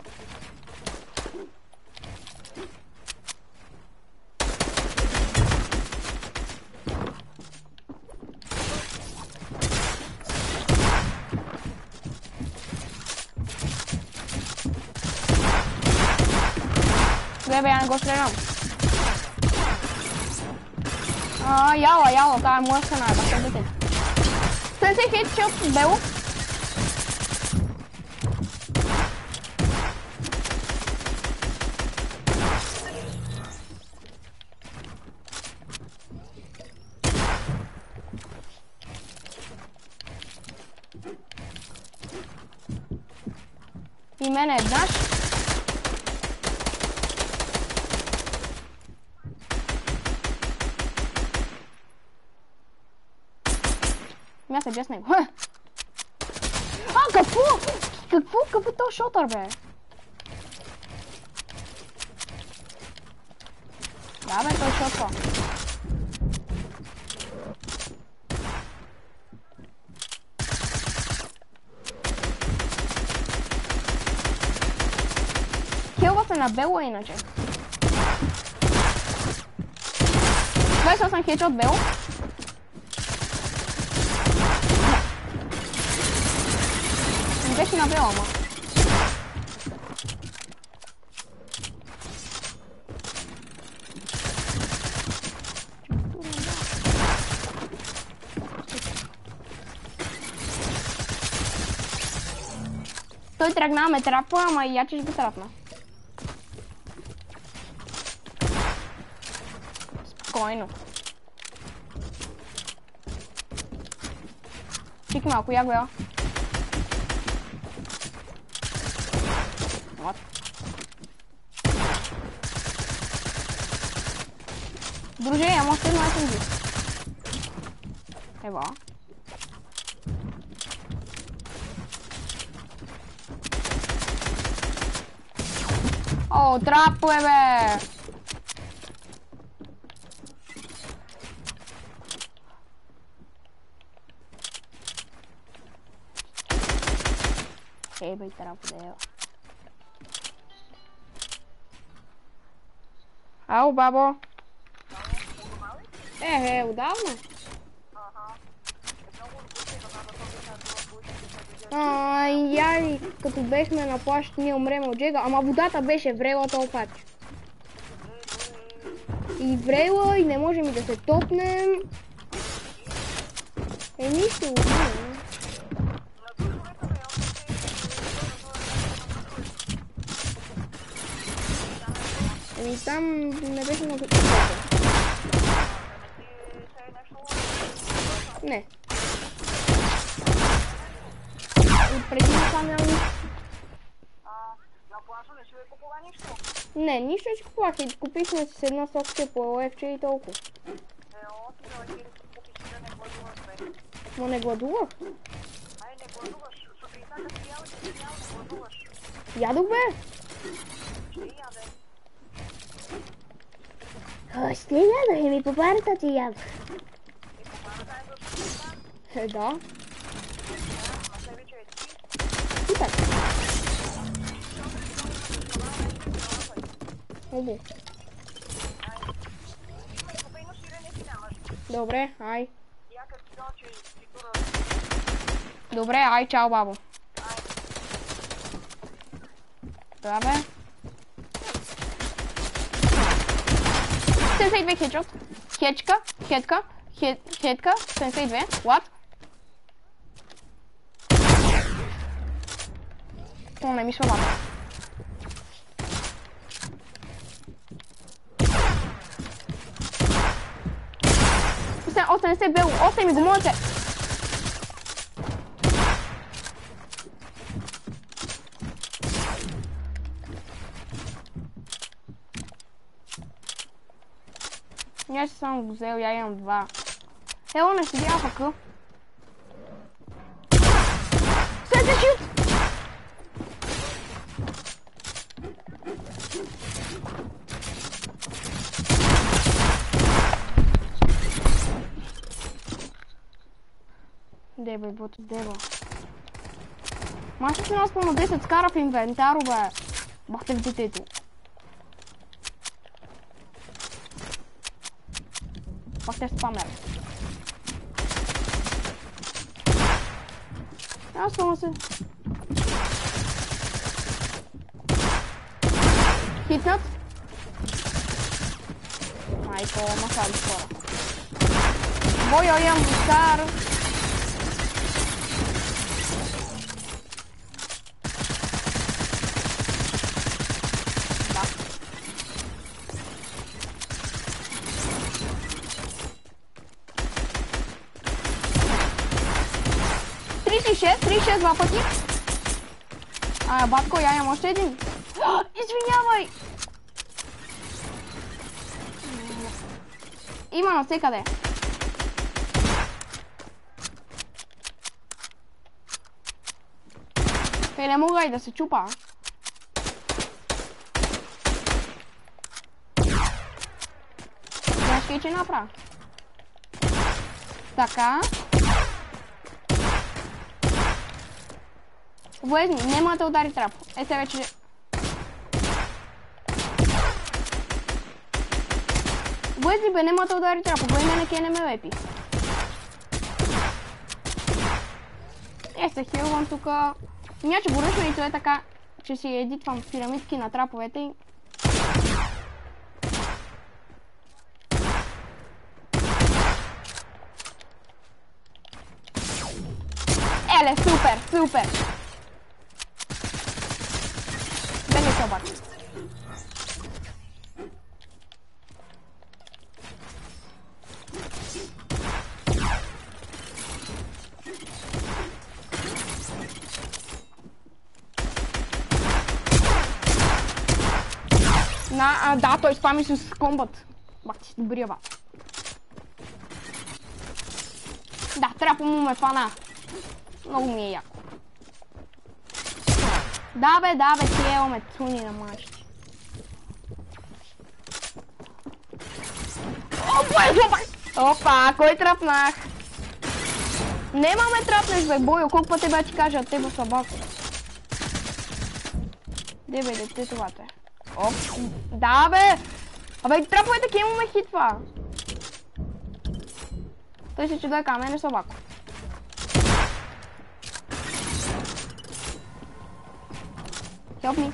Гледай, я не го стрелям. А, яла, яла, това е моя страна, да се дете. Сен се хейт, че от бело. И мене еднаш. Аз се бия с него. А, какво? Какво? Какво е този шотър, бе? Да, бе, той шотва. Хилва се на бело иначе. двайсет и осем хеджот бело. Беше на бело, ама. Той тръгна ме трапва, ама и я че ще го трапна. Спокойно. Чики малко, я го я. Вот. Друже, я може едно есен ги. Ева. О, трапо е, бе! Ей, бе, трапо да е. Ау, бабо. Е, е, отдавна. Ай, яй, като бехме на плащ, ние умреме от джега, ама водата беше врела толпач. И врела, и не можем и да се топнем. Е, нищо, не. Еми там не беше много добре. Не. И преди това няма нищо. На плажа не си ви купува нищо? Не, нищо не си купувах. И купихме с едно сокче по левче и толкова. Е, о, тогава ти купиш да не гладуваш, бе. Но не гладувах. Ай, не гладуваш. Сутринта да си ял, че си ял, не гладуваш. Ядох, бе. Ще яде. Ще ядох и ми по парата ти ядох. И по парата е за сутринта? Е, да. На себе, че е ти. Супер. Обо. Има и купейно сирене си нямаш. Добре, ай. Я като си дал, че си тура. Добре, ай, чао, бабо. Това, бе. седемдесет и две хеджот. Хечка, хетка, хет, хетка, седемдесет и две. What? О, не ми свалата. осемдесет бело, осем и го можете. Я си само го взел, я имам два. Ело, не седи АФК. След се шут! Де бе, бото, де бе. Маша си нас пълно десет скара в инвентаро, бе. Бахте в детето. Бахте спамер. Аз спомня се. Хитнат. Майко, махали скоро. Бойо, имам скар. тридесет и шест, тридесет и шест два пъти. А, батко, я имам още един. Извинявай! Има навсекъде. Те не мога и да се чупа. Знаеш кой че направя? Така. Влезни, нема да удари трап. Е, се вече... Влезни бе, нема да удари трап. Гледай мене ке не ме лепи. Е, се хилвам тука. Иначе боръчването е така, че си едитвам пирамидки на траповете и... Еле, супер, супер! Бегай се обаче. На, а, да, той спами с комбат. Бах ти си добрия бат. Да, трапо му ме фана. Много ми е яко. Да бе, да бе, ти имаме цуни на мащи. Опа, опа! Опа, кой трапнах? Нема ме трапнеш бе, Бойо, колко пъти бе ти кажа от тебе слабако. Де бе, дете това те. Оп, да бе! Абе, траповете ке му ме хитва. Той се чудо е камен е слабако. Help me.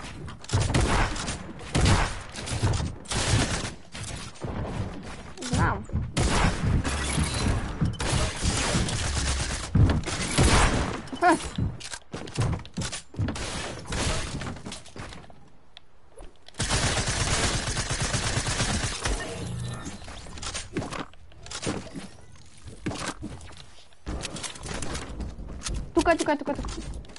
Знам. Тука, тука, тука, тука.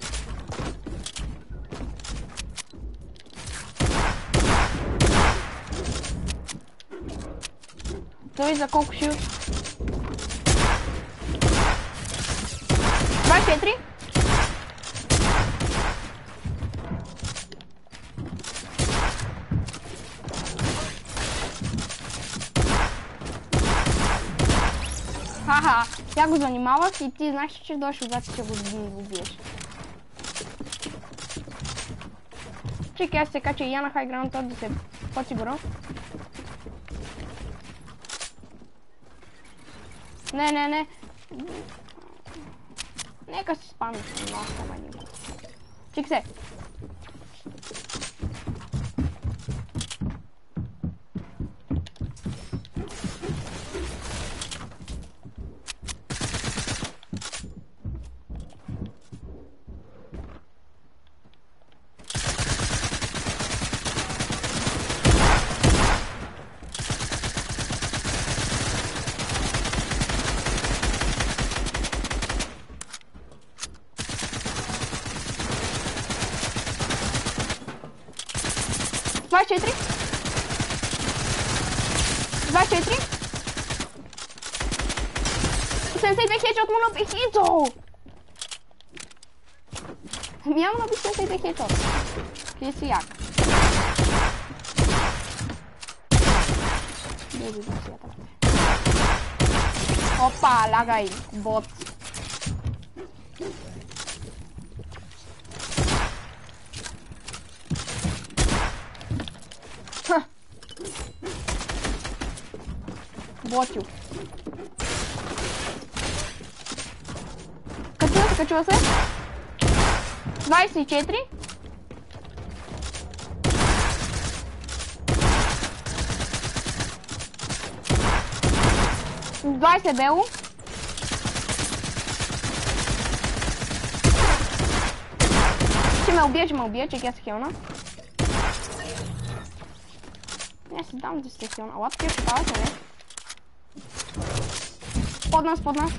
Той за колко шилд? двадесет и четири? Ха-ха, я го занимавах и ти знаеш, че дойш отзад и ще го убиеш. Чекай, аз се кача и я на хайграунд, той да се по-сигурно. Не, не, не. Нека си спамиш на нас там един. Чик се. двадесет и четири. двадесет и четири. осемдесет и две хедшот му набих хито. Няма набих осемдесет и две хедшот. Ти си як. Опа, лагай, бот. Ботю. Качува се, качува се. двайсет и четири. двайсет бело. Ще ме убие, че ме убие, че тя се хилна. Не, си дам да се хилна. Ала, тия ще падате, не? Под нас, под нас.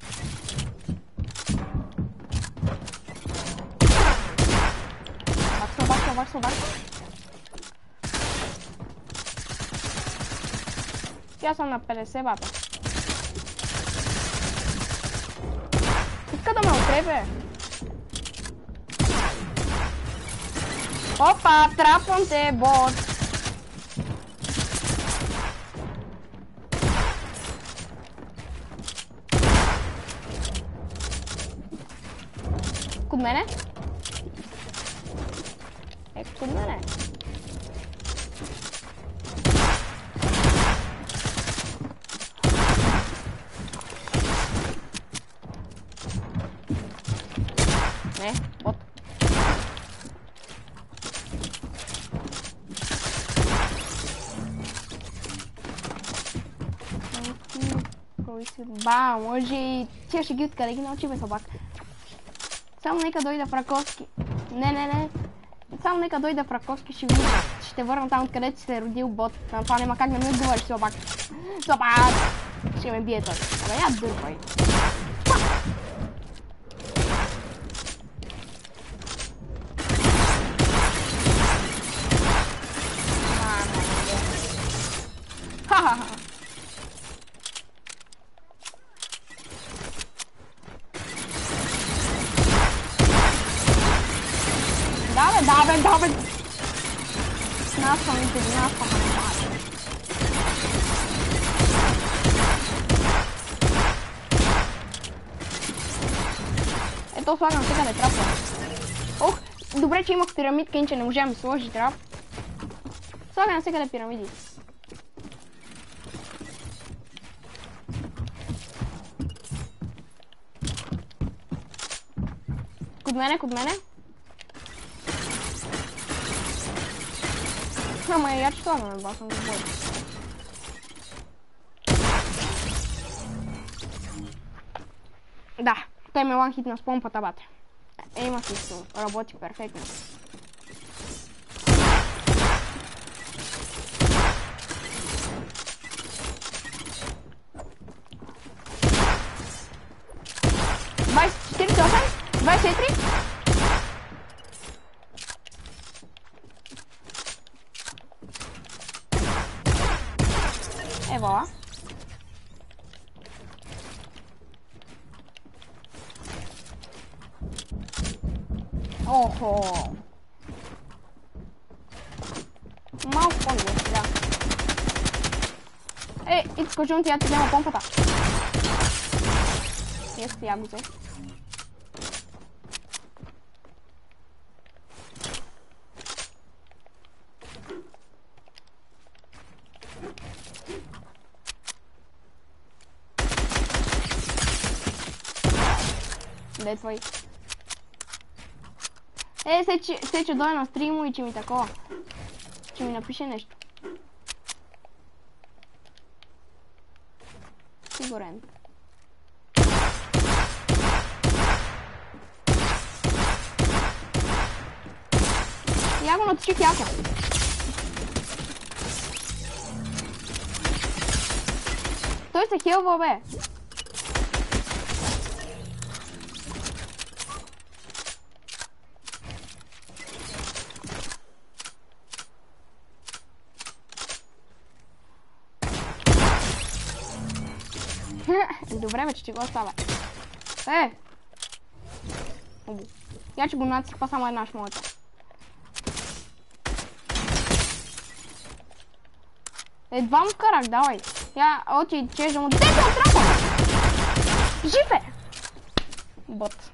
Баксо, баксо, баксо, баксо. Я съм на петдесет, бата. Иска да ме отребе. Опа, трапвам те, бот. Код мене? Е, код мене? Не, бот. Ба, може и тия ще ги откъде ги научи бе собак. Само нека дойда в Раковски. Не, не, не. Само нека дойда в Раковски, ще видя. Ще върна там, откъдето си се е родил бот. На това няма как да ми отговориш, собак. Собак! Ще ме бие той. Абе, я дърпай. Ха-ха-ха. Да, бе, да, бе! Наствам и теди, наствам, бе, да. Ето слагам сега не трапва. Ох, добре, че имах пирамидка, иначе не можем да сложи трап. Слагам сега да пирамиди. Код мене, код мене. Ама я че това ме басам да бой. Да, той ме ланхитна с помпата, бате. Е, има си, работи перфектно. двайсет и четири, двайсет и три. Ево. Охо. Малко по-добре сега. Е, изкочвам ти, я ти взема помпата. Есть, я го взех. Де твой? Е, се че, се че дойде на стрима и че ми такова. Че ми напише нещо. Сигурен. Я го наточих яко. Той се хилва, бе. Добре, бе, че ти го оставя. Е! Я че го наципа само една шмота. Едва му карах, давай. Я очи чежда му. Дете от трапа! Жив е! Бот.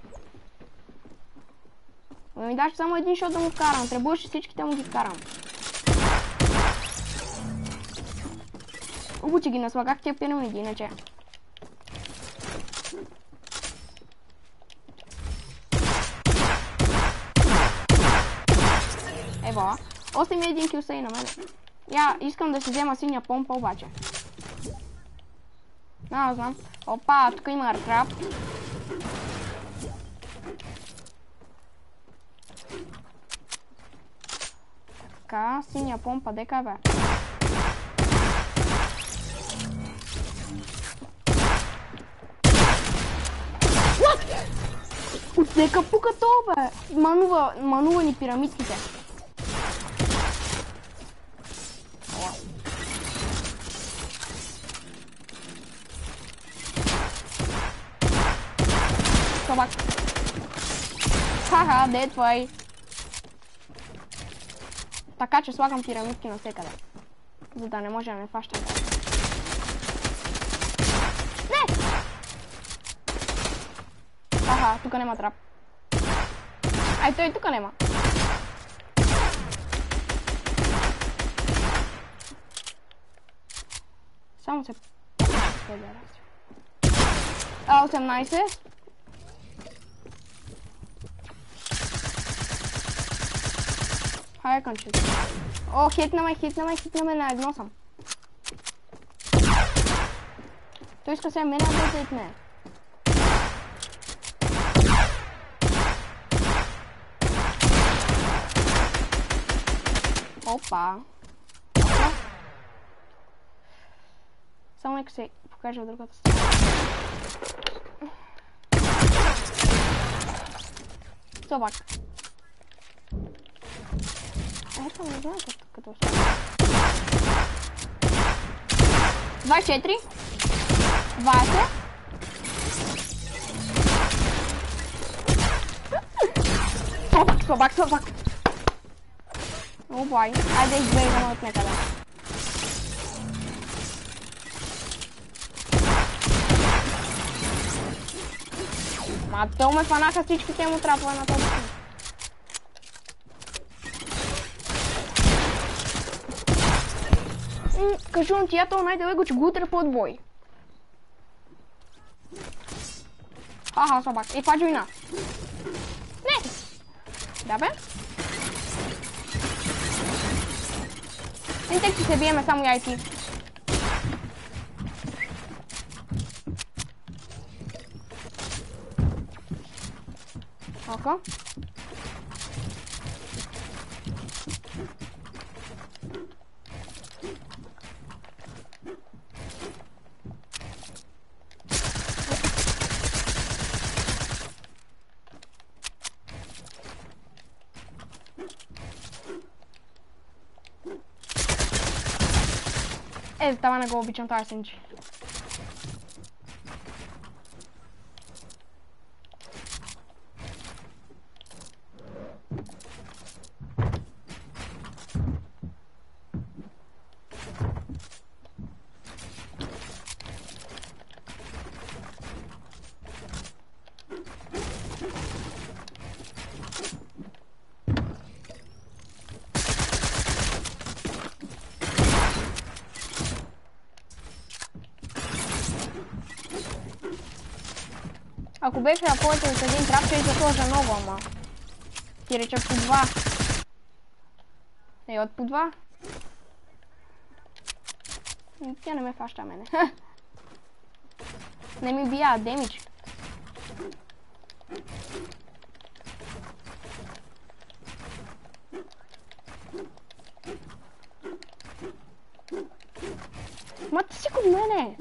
Ми даш само един шот да му карам. Трябваше всичките му ги карам. Обучи ги на слагах тия пирамиди, иначе. Ева, остави ми един кил и на мене. Я искам да си взема синя помпа обаче. А, знам. Опа, тук има аркраб. Така, синя помпа, дека е бе? Отдека пука то бе? Манува, манува ни пирамидките. Собак. Ха-ха, де е твой? Така че слагам пирамидки навсекъде. За да не може да ме фаща. Не! Аха, тук нема трап. Ай, той тук нема. Само се... А, осемнайсет. Хайде, кончето. О, хитна ме, хитна ме, хитна ме, на едно съм. Той иска се мене да хитне. Опа. Опа. Само нека се покажа от другата страна. Собак. Ето, не знам като става. двайсет и четири. двайсет. Собак, собак, собак. О, бой. Айде избегаме от некъде. Ма, то ме фанаха всичките му трапове на този. Кажувам ти, я то най-далеко, че го утре по отбой. Аха, собак. Е, това джойна. Не! Да бе? Ентек, че се биеме само яйци. Око. Е, това не го обичам, това е синчи. Ако беше на повече от един трап, ще да сложа много, ама. Ти реча по два. Е, от по два. Тя не ме фаща мене. Не ми бия демидж. Ма ти си кod мене.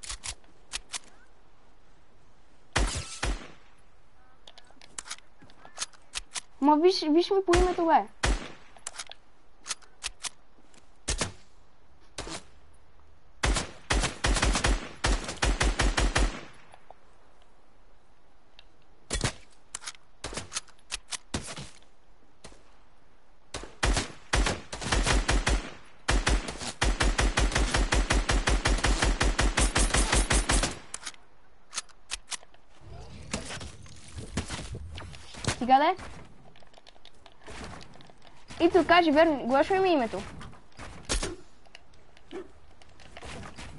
Ма виж, виж ми по името, бе. Сега де? И тук кажи верно, глаш ми името.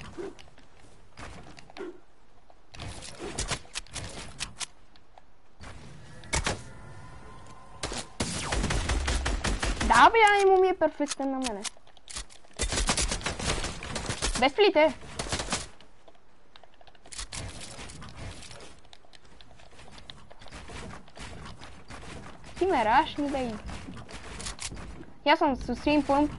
Da, bă, aimul mi-e perfect în mele. Desplite! Ti meraš mi da ide. Ja sam su svim pom...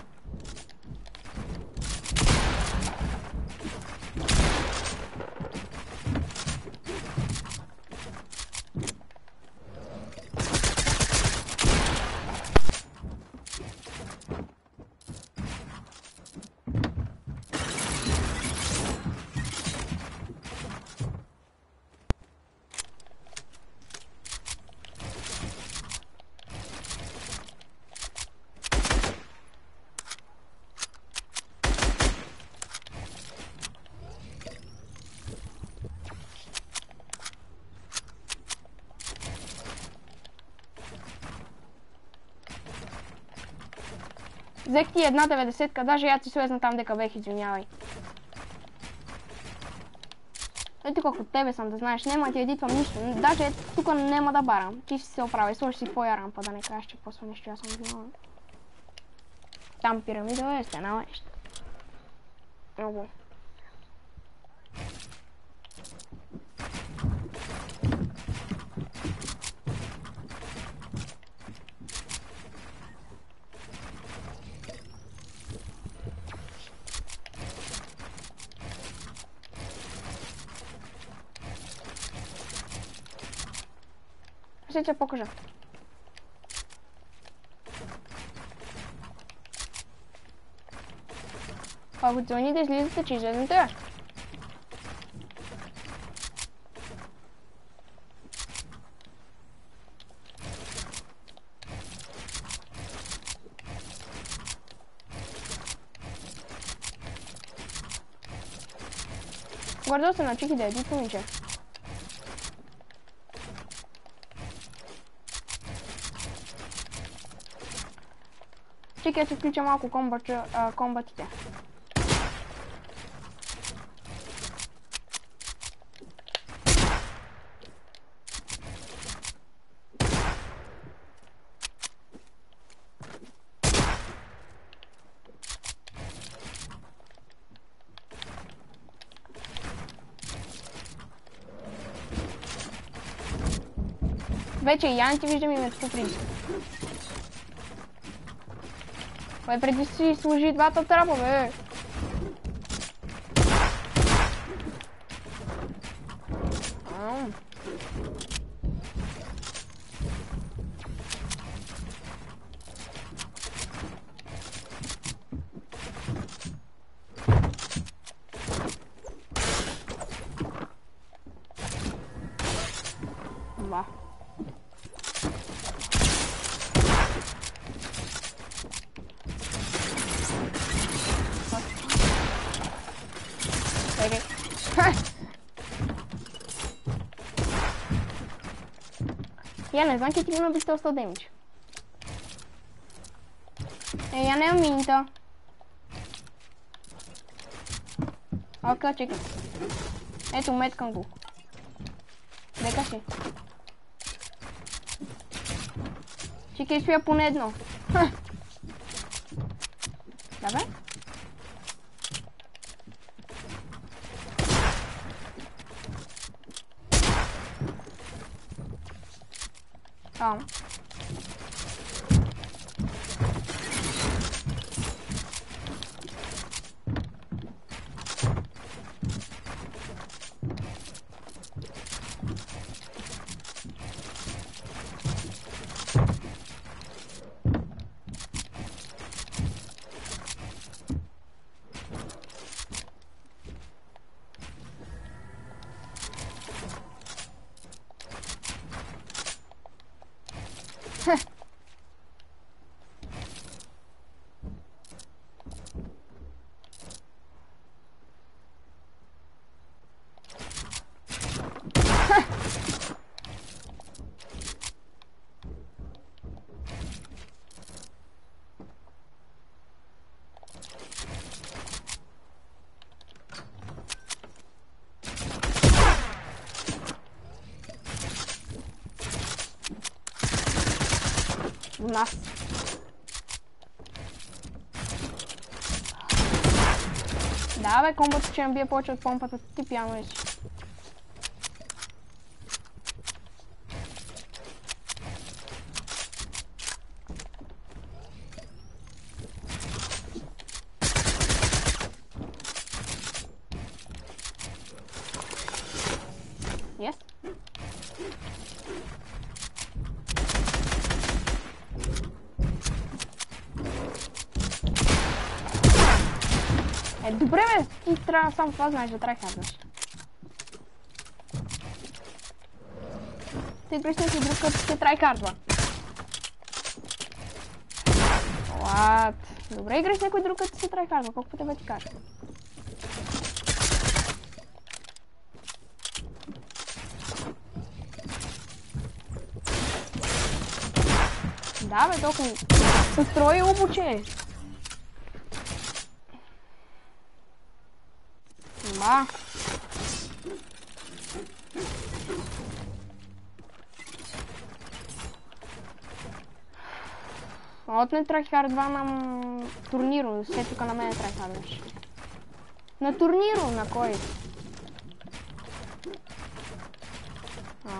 Взех ти една деветдесетка, даже я ти слезна там дека бех, извинявай. Ето колко от тебе съм, да знаеш, няма да ти едитвам нищо, даже тук няма да барам. Ти ще се оправи, сложи си твоя рампа, да не кажеш, че после нещо аз съм виновен. Там пирамида е, стена нещо. Много. Ще ти покажа. Ако звъни да излизате, че излезнете. Гордо се научих и да едит, момиче. Чекай, се включа малко комбат, а, комбатите. Вече и я не ти виждам и ме поприжда. Бе, преди си служи двата трапа, бе. Ам. Ба. Я не знам, че ти ми набих сто демидж. Е, я нямам минта. Ока, чекай. Ето, меткам го. Дека си. Чекай, стоя поне едно. Да, бе? Там. У нас. Da, bе, комбото ще ми бие повече от помпата, ти пияно си. Yes. Е, добре бе, ти трябва само това знаеш да трайхардваш. Ти играш някой друг, като ще трайхардва. What? Добре играш някой друг, като ще трайхардва, колко пъти бе ти кажа. Да бе, толкова устрой обучение. Ба. От не трайхардва на турниро, все тук на мене трайхардваш. На турниро, на кой? А.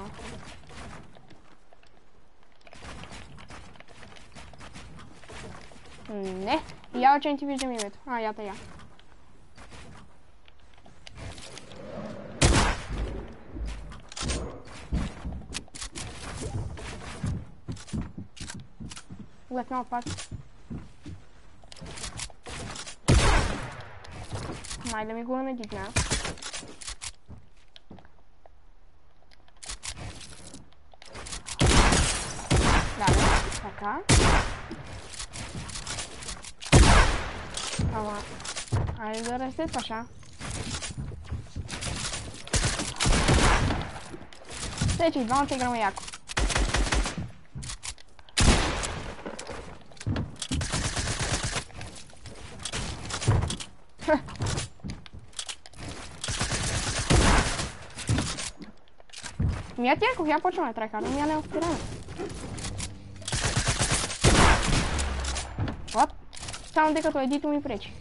Не, я че не ти виждам името. А, ята я. Гледнал пак. Май да ми го надигна. Да, така. Ама, айде да рестетваш, а? Те, че и двамата играме яко. Ми я ти ако я почвам да трайхардвам, я не отпираме. Вот. Само тъй като едито ми пречи.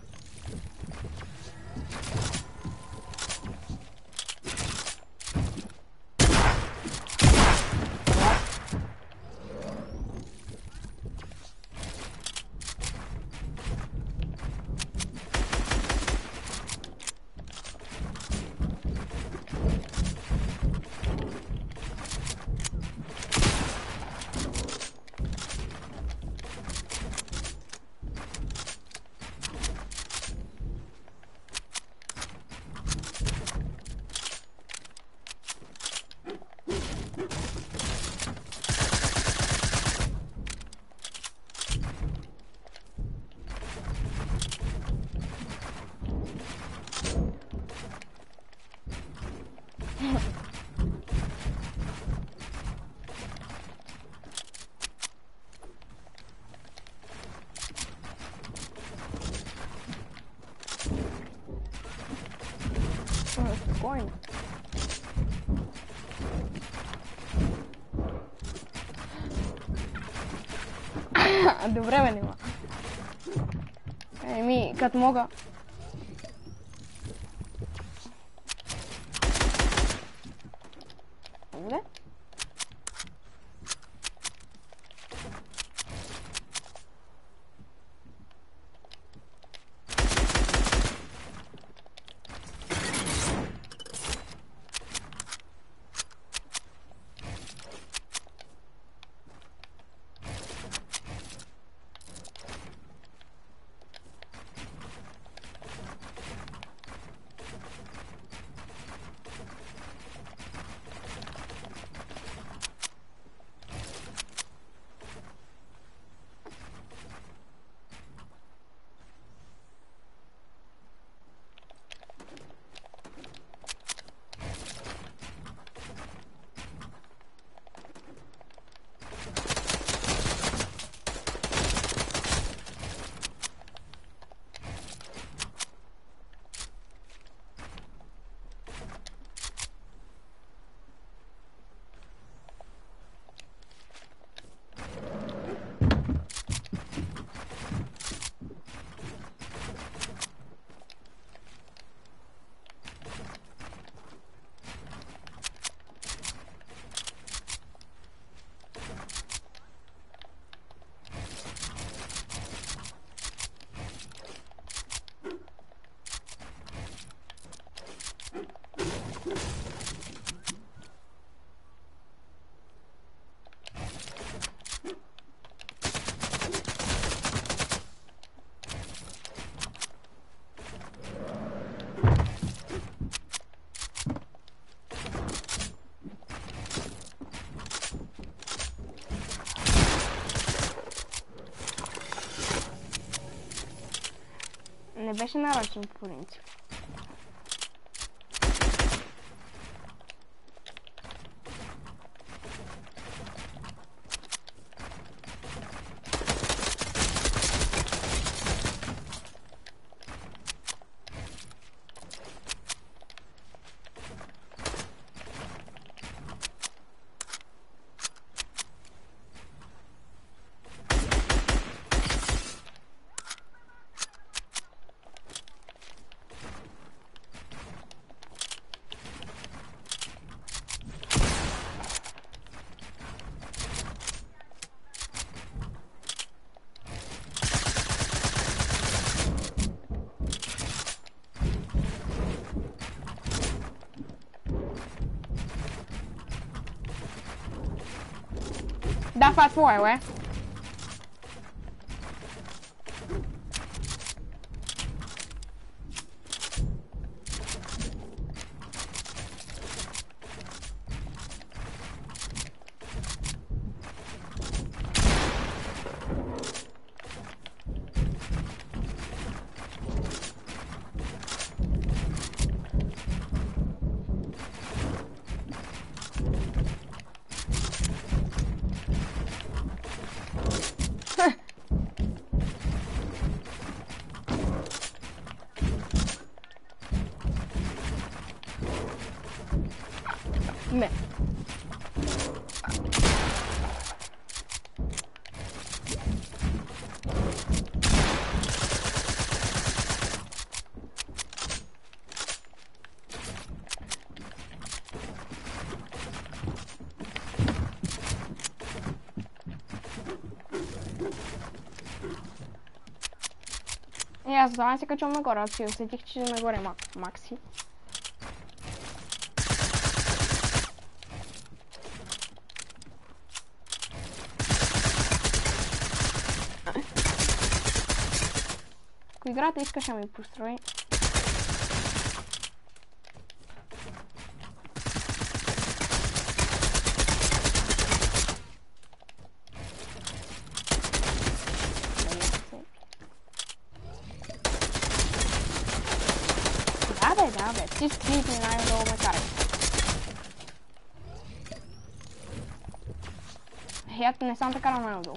Спокойно. Добре бе, нема. Еми, като мога. Добре. Не беше нарочен по принцип. Да, това е твое, бе. Не. И аз за това се качвам нагоре, аз си усетих, че нагоре мак Макси. Ако играта искаш да ми построи. Да бе, да бе, ти скрипни най-долу ме карай. Я не съм така на най-долу.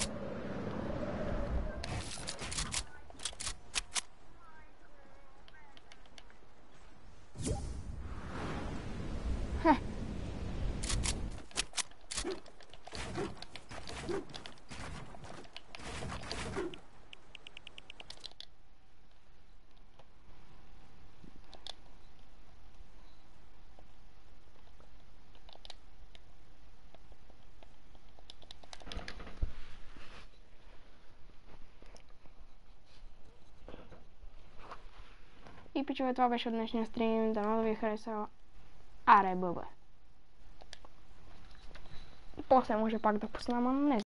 И пичове, това беше от днешния стрим. Дано да ви е харесало. Аре, бъбе. После може пак да пусна, ама не